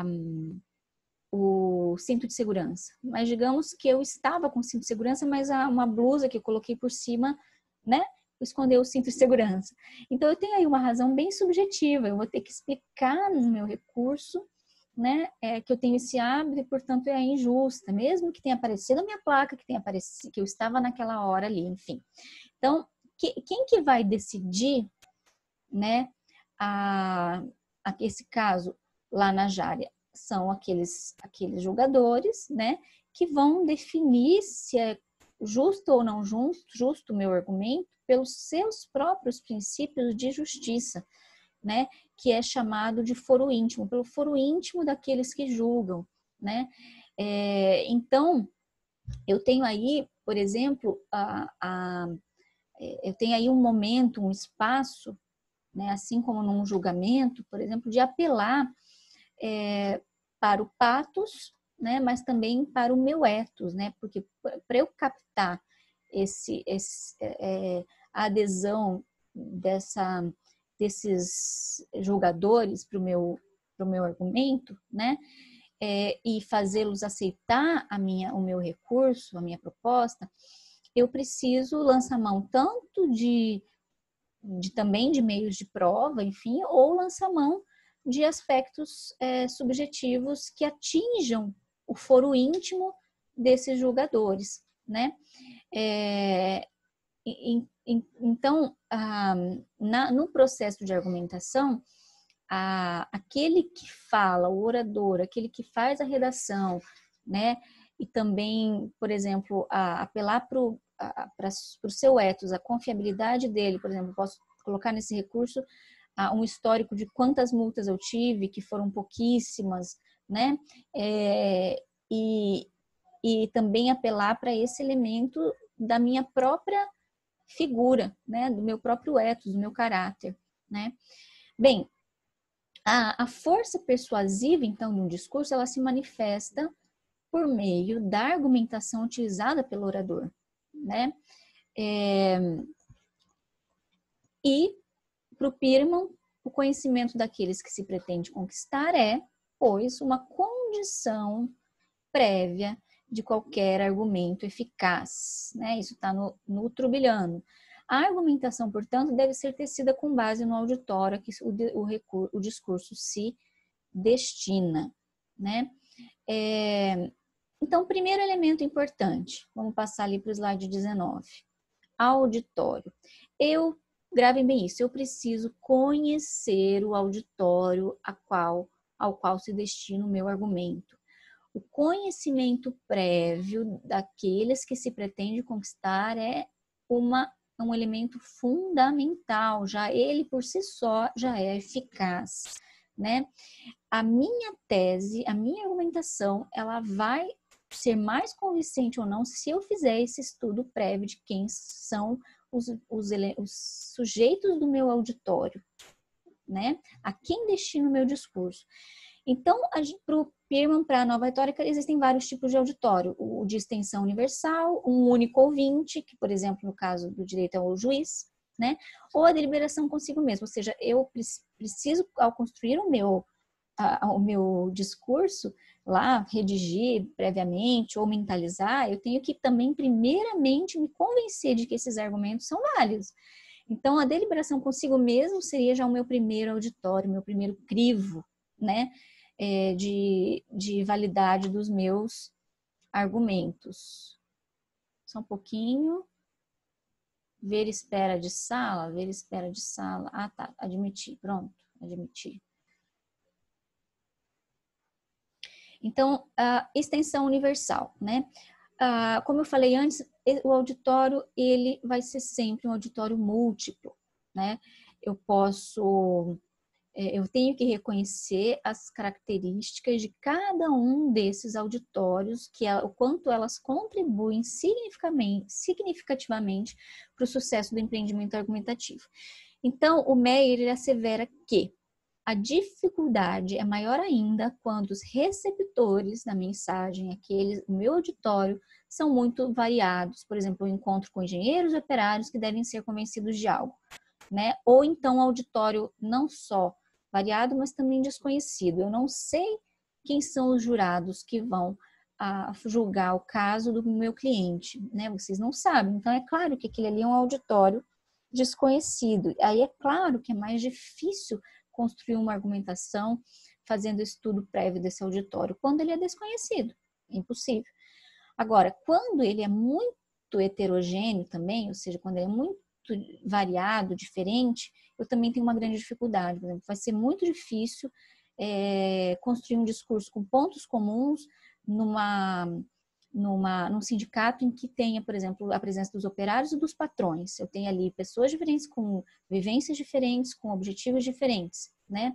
o cinto de segurança, mas digamos que eu estava com cinto de segurança, mas a, uma blusa que eu coloquei por cima, né, esconder o cinto de segurança. Então, eu tenho aí uma razão bem subjetiva, eu vou ter que explicar no meu recurso, né, é, que eu tenho esse hábito e, portanto, é injusta, mesmo que tenha aparecido a minha placa, que tenha aparecido, que eu estava naquela hora ali, enfim. Então, que, quem que vai decidir, né, a, a esse caso lá na Jária? São aqueles, aqueles julgadores, né, que vão definir se é justo ou não justo, justo o meu argumento, pelos seus próprios princípios de justiça, né, que é chamado de foro íntimo, pelo foro íntimo daqueles que julgam, né. É, então, eu tenho aí, por exemplo, a, a, eu tenho aí um momento, um espaço, né, assim como num julgamento, por exemplo, de apelar é, para o patos, né, mas também para o meu ethos, né, porque para eu captar esse, esse, é, a adesão dessa, desses julgadores para o meu, pro meu argumento, né, é, e fazê-los aceitar a minha, o meu recurso, a minha proposta, eu preciso lançar mão tanto de, de também de meios de prova, enfim, ou lançar mão de aspectos é, subjetivos que atinjam o foro íntimo desses julgadores, né? É, e, e, então, ah, na, no processo de argumentação, ah, aquele que fala, o orador, aquele que faz a redação, né? e também, por exemplo, a, apelar para o seu ethos, a confiabilidade dele, por exemplo, posso colocar nesse recurso ah, um histórico de quantas multas eu tive, que foram pouquíssimas, né? É, e, e também apelar para esse elemento da minha própria figura, né? Do meu próprio ethos, do meu caráter, né? Bem, a, a força persuasiva, então, de um discurso, ela se manifesta por meio da argumentação utilizada pelo orador, né? É, e para o Pirman, o conhecimento daqueles que se pretende conquistar é, pois, uma condição prévia de qualquer argumento eficaz, né? Isso está no, no Trubiliano. A argumentação, portanto, deve ser tecida com base no auditório a que o, o, recurso, o discurso se destina, né? É, então, primeiro elemento importante, vamos passar ali para o slide dezenove, auditório. Eu, gravem bem isso, eu preciso conhecer o auditório a qual, ao qual se destina o meu argumento. O conhecimento prévio daqueles que se pretende conquistar é uma, um elemento fundamental, já ele por si só já é eficaz, né? A minha tese, a minha argumentação, ela vai ser mais convincente ou não se eu fizer esse estudo prévio de quem são os, os, os sujeitos do meu auditório, né? A quem destino o meu discurso. Então, para o Pirman, para a nova retórica, existem vários tipos de auditório. O de extensão universal, um único ouvinte, que, por exemplo, no caso do direito é o juiz, né? Ou a deliberação consigo mesmo, ou seja, eu preciso, ao construir o meu, a, o meu discurso, lá, redigir previamente ou mentalizar, eu tenho que também, primeiramente, me convencer de que esses argumentos são válidos. Então, a deliberação consigo mesmo seria já o meu primeiro auditório, meu primeiro crivo, né? É, de, de validade dos meus argumentos. Só um pouquinho. Ver espera de sala, ver espera de sala. Ah, tá, admitir, pronto, admitir. Então, a extensão universal, né? Ah, como eu falei antes, o auditório, ele vai ser sempre um auditório múltiplo, né? Eu posso... Eu tenho que reconhecer as características de cada um desses auditórios, que é, o quanto elas contribuem significativamente para o sucesso do empreendimento argumentativo. Então, o Meyer ele assevera que a dificuldade é maior ainda quando os receptores da mensagem, aqueles, o meu auditório, são muito variados. Por exemplo, eu encontro com engenheiros e operários que devem ser convencidos de algo, né? Ou então auditório não só variado, mas também desconhecido. Eu não sei quem são os jurados que vão a, julgar o caso do meu cliente, né? Vocês não sabem. Então, é claro que aquele ali é um auditório desconhecido. Aí é claro que é mais difícil construir uma argumentação fazendo estudo prévio desse auditório quando ele é desconhecido. É impossível. Agora, quando ele é muito heterogêneo também, ou seja, quando ele é muito variado, diferente, eu também tenho uma grande dificuldade. Por exemplo, vai ser muito difícil é, construir um discurso com pontos comuns numa, numa, num sindicato em que tenha, por exemplo, a presença dos operários e dos patrões. Eu tenho ali pessoas diferentes, com vivências diferentes, com objetivos diferentes, né?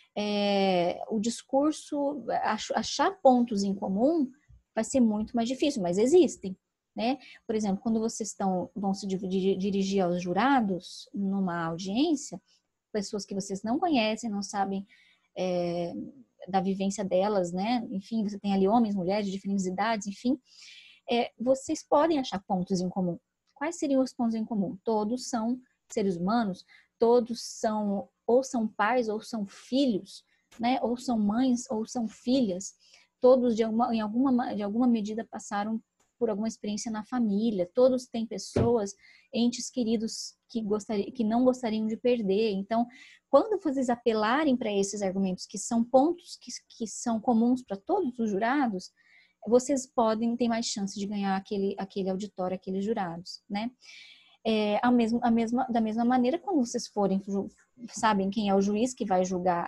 É, o discurso, achar pontos em comum vai ser muito mais difícil, mas existem. Né? Por exemplo, quando vocês estão, vão se dirigir aos jurados numa audiência, pessoas que vocês não conhecem, não sabem é, da vivência delas, né? Enfim, você tem ali homens, mulheres de diferentes idades, enfim, é, vocês podem achar pontos em comum. Quais seriam os pontos em comum? Todos são seres humanos, todos são ou são pais ou são filhos, né? Ou são mães ou são filhas. Todos de alguma, em alguma, de alguma medida passaram por alguma experiência na família, todos têm pessoas, entes queridos que, gostariam, que não gostariam de perder. Então, quando vocês apelarem para esses argumentos, que são pontos que, que são comuns para todos os jurados, vocês podem ter mais chance de ganhar aquele, aquele auditório, aqueles jurados, né? É, a mesma, a mesma, da mesma maneira, quando vocês forem, sabem quem é o juiz que vai julgar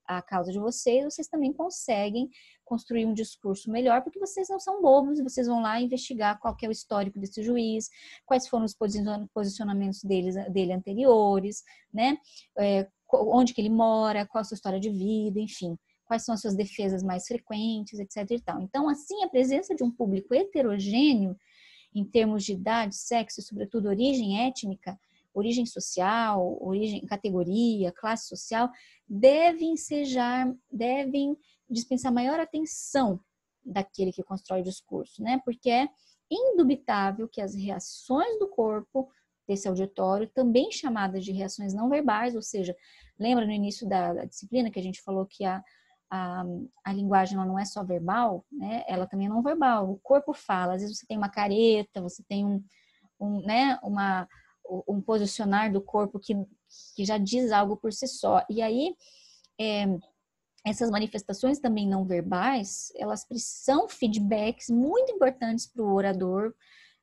a causa de vocês, vocês também conseguem construir um discurso melhor, porque vocês não são bobos e vocês vão lá investigar qual que é o histórico desse juiz, quais foram os posicionamentos deles, dele anteriores, né? É, onde que ele mora, qual a sua história de vida, enfim, quais são as suas defesas mais frequentes, etc e tal. Então, assim, a presença de um público heterogêneo, em termos de idade, sexo e, sobretudo, origem étnica, origem social, origem, categoria, classe social, devem ensejar, devem dispensar maior atenção daquele que constrói o discurso, né? Porque é indubitável que as reações do corpo desse auditório, também chamadas de reações não verbais, ou seja, lembra no início da, da disciplina que a gente falou que a, a, a linguagem ela não é só verbal, né? Ela também é não verbal, o corpo fala, às vezes você tem uma careta, você tem um, um né, uma um posicionar do corpo que, que já diz algo por si só. E aí, é, essas manifestações também não verbais, elas são feedbacks muito importantes para o orador,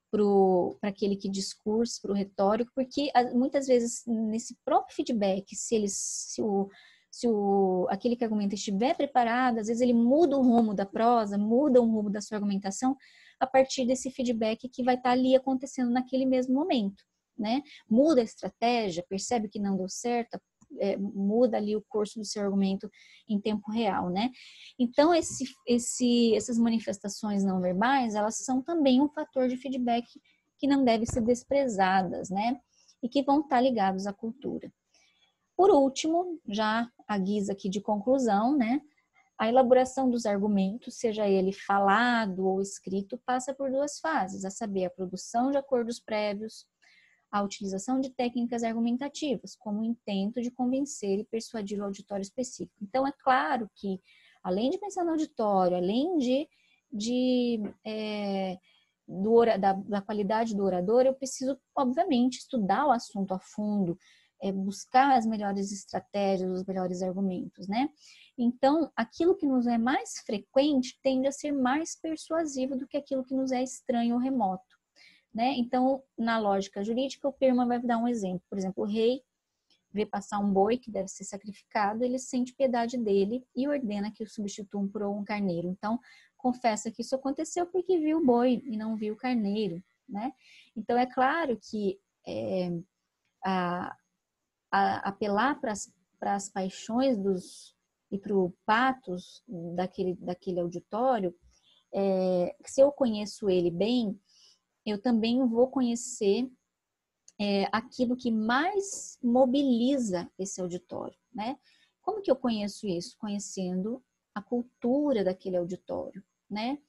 para aquele que discursa, para o retórico, porque muitas vezes nesse próprio feedback, se, eles, se, o, se o, aquele que argumenta estiver preparado, às vezes ele muda o rumo da prosa, muda o rumo da sua argumentação a partir desse feedback que vai estar ali acontecendo naquele mesmo momento. Né? Muda a estratégia, percebe que não deu certo, é, muda ali o curso do seu argumento em tempo real, né? Então, esse, esse, essas manifestações não verbais, elas são também um fator de feedback que não deve ser desprezadas, né? E que vão estar ligados à cultura. Por último, já a guisa aqui de conclusão, né? A elaboração dos argumentos, seja ele falado ou escrito, passa por duas fases, a saber, a produção de acordos prévios, a utilização de técnicas argumentativas, como o intento de convencer e persuadir o auditório específico. Então, é claro que, além de pensar no auditório, além de, de é, do, da, da qualidade do orador, eu preciso, obviamente, estudar o assunto a fundo, é, buscar as melhores estratégias, os melhores argumentos, né? Então, aquilo que nos é mais frequente tende a ser mais persuasivo do que aquilo que nos é estranho ou remoto. Né? Então, na lógica jurídica, o Pirman vai dar um exemplo. Por exemplo, o rei vê passar um boi que deve ser sacrificado, ele sente piedade dele e ordena que o substituam por um carneiro. Então, confessa que isso aconteceu porque viu o boi e não viu o carneiro. Né? Então, é claro que é, a, a, apelar para as paixões dos, e para o patos daquele, daquele auditório, é, se eu conheço ele bem, eu também vou conhecer é, aquilo que mais mobiliza esse auditório, né? Como que eu conheço isso? Conhecendo a cultura daquele auditório, né?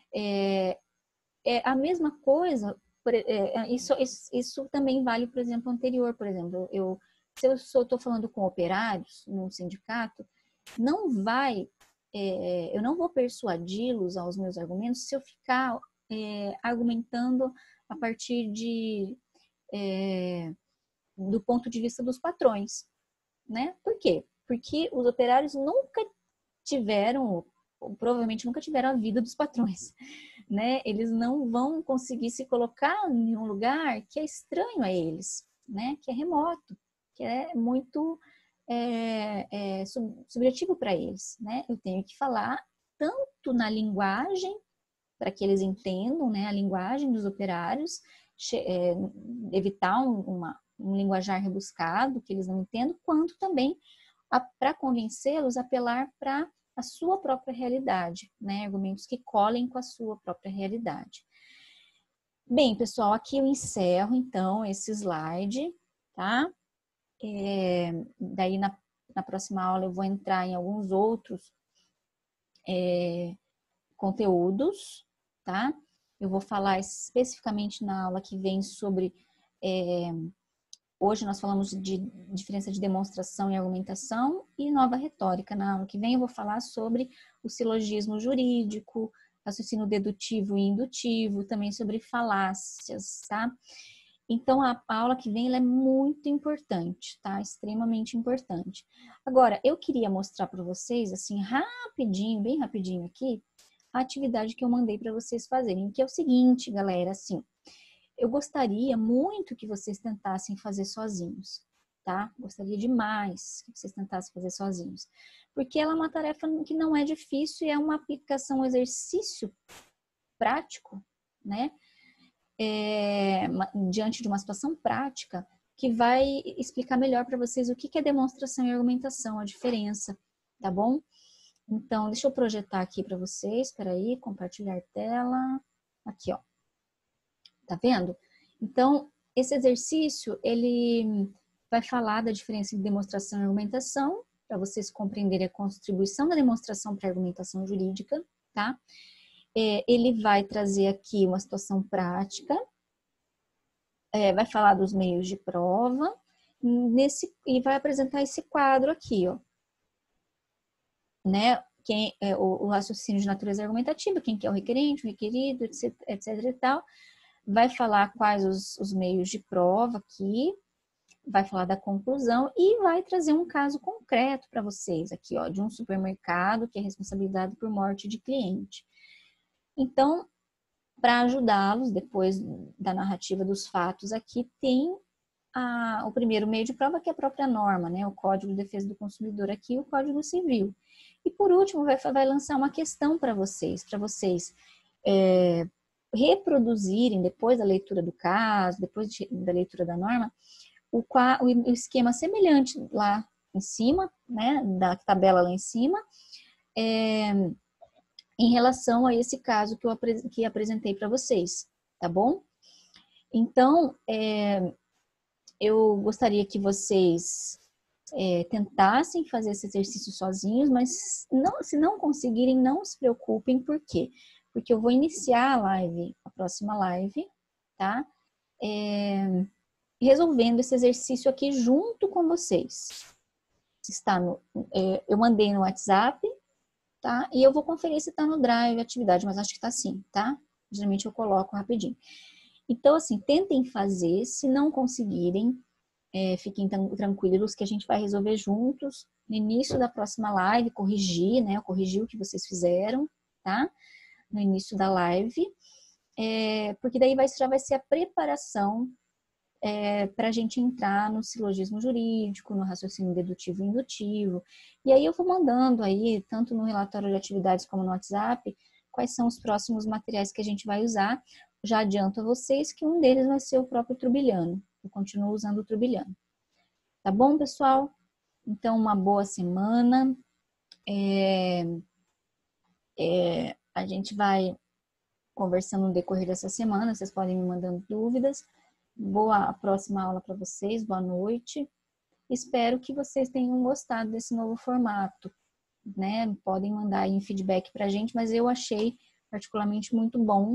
É, é a mesma coisa, é, isso, isso, isso também vale, por exemplo, anterior, por exemplo, eu, se eu estou falando com operários num sindicato, não vai, é, eu não vou persuadi-los aos meus argumentos se eu ficar É, argumentando a partir de, é, do ponto de vista dos patrões, né? Por quê? Porque os operários nunca tiveram, ou provavelmente nunca tiveram a vida dos patrões, né? Eles não vão conseguir se colocar em um lugar que é estranho a eles, né? Que é remoto, que é muito é, é, subjetivo para eles, né? Eu tenho que falar tanto na linguagem para que eles entendam, né, a linguagem dos operários, é, evitar um, uma, um linguajar rebuscado que eles não entendam, quanto também para convencê-los apelar para a sua própria realidade, né, argumentos que colhem com a sua própria realidade. Bem, pessoal, aqui eu encerro então esse slide, tá? É, daí na, na próxima aula eu vou entrar em alguns outros é, conteúdos, tá? Eu vou falar especificamente na aula que vem sobre... É, hoje nós falamos de diferença de demonstração e argumentação e nova retórica. Na aula que vem eu vou falar sobre o silogismo jurídico, raciocínio dedutivo e indutivo, também sobre falácias, tá? Então, a, a aula que vem ela é muito importante, tá? Extremamente importante. Agora, eu queria mostrar para vocês, assim, rapidinho, bem rapidinho aqui, a atividade que eu mandei para vocês fazerem, que é o seguinte, galera, assim, eu gostaria muito que vocês tentassem fazer sozinhos, tá? Gostaria demais que vocês tentassem fazer sozinhos. Porque ela é uma tarefa que não é difícil e é uma aplicação, um exercício prático, né? É, diante de uma situação prática que vai explicar melhor para vocês o que é demonstração e argumentação, a diferença, tá bom? Então, deixa eu projetar aqui para vocês, espera aí, compartilhar tela, aqui, ó, tá vendo? Então, esse exercício, ele vai falar da diferença de demonstração e argumentação, para vocês compreenderem a contribuição da demonstração para a argumentação jurídica, tá? É, ele vai trazer aqui uma situação prática, é, vai falar dos meios de prova, nesse, e vai apresentar esse quadro aqui, ó. Né? Quem, é, o, o raciocínio de natureza argumentativa, quem que é o requerente, o requerido, etc, etc e tal. Vai falar quais os, os meios de prova aqui, vai falar da conclusão e vai trazer um caso concreto para vocês aqui, ó, de um supermercado que é responsabilizado por morte de cliente. Então, para ajudá-los, depois da narrativa dos fatos aqui, tem a, o primeiro meio de prova, que é a própria norma, né? O Código de Defesa do Consumidor aqui, o Código Civil. E por último, vai, vai lançar uma questão para vocês, para vocês é, reproduzirem, depois da leitura do caso, depois de, da leitura da norma, o, o esquema semelhante lá em cima, né? Da tabela lá em cima, é, em relação a esse caso que eu que apresentei para vocês, tá bom? Então, é, eu gostaria que vocês é, tentassem fazer esse exercício sozinhos, mas não, se não conseguirem, não se preocupem, por quê? Porque eu vou iniciar a live, a próxima live, tá? É, resolvendo esse exercício aqui junto com vocês. Está no, é, eu mandei no WhatsApp, tá? E eu vou conferir se está no Drive a atividade, mas acho que está sim, tá? Geralmente eu coloco rapidinho. Então, assim, tentem fazer, se não conseguirem, é, fiquem tranquilos que a gente vai resolver juntos no início da próxima live, corrigir, né? Corrigir o que vocês fizeram, tá? No início da live, é, porque daí vai, já vai ser a preparação É, para a gente entrar no silogismo jurídico, no raciocínio dedutivo e indutivo. E aí eu vou mandando aí, tanto no relatório de atividades como no WhatsApp, quais são os próximos materiais que a gente vai usar. Já adianto a vocês que um deles vai ser o próprio Turbilhano. Eu continuo usando o Turbilhano. Tá bom, pessoal? Então, uma boa semana. É, é, a gente vai conversando no decorrer dessa semana, vocês podem me mandando dúvidas. Boa próxima aula para vocês, boa noite. Espero que vocês tenham gostado desse novo formato, né? Podem mandar aí um feedback para a gente, mas eu achei particularmente muito bom,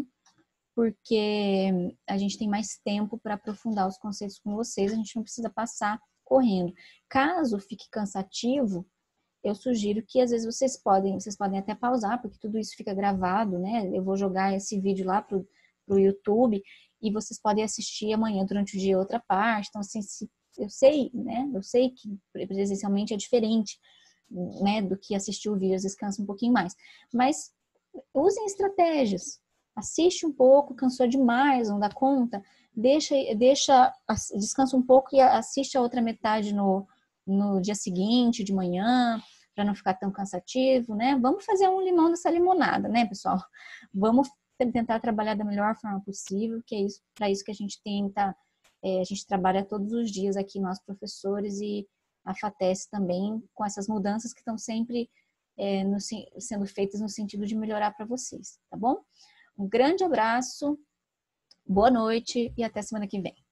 porque a gente tem mais tempo para aprofundar os conceitos com vocês, a gente não precisa passar correndo. Caso fique cansativo, eu sugiro que às vezes vocês podem, vocês podem até pausar, porque tudo isso fica gravado, né? Eu vou jogar esse vídeo lá pro, pro YouTube e vocês podem assistir amanhã durante o dia outra parte. Então, assim, se, eu sei, né? Eu sei que presencialmente é diferente, né? Do que assistir o vídeo, às vezes cansa um pouquinho mais. Mas usem estratégias. Assiste um pouco, cansou demais, não dá conta. Deixa, deixa, descansa um pouco e assiste a outra metade no, no dia seguinte, de manhã, para não ficar tão cansativo, né? Vamos fazer um limão dessa limonada, né, pessoal? Vamos tentar trabalhar da melhor forma possível, que é isso, para isso que a gente tenta, é, a gente trabalha todos os dias aqui, nós professores e a FATES também, com essas mudanças que estão sempre é, no, sendo feitas no sentido de melhorar para vocês, tá bom? Um grande abraço, boa noite e até semana que vem.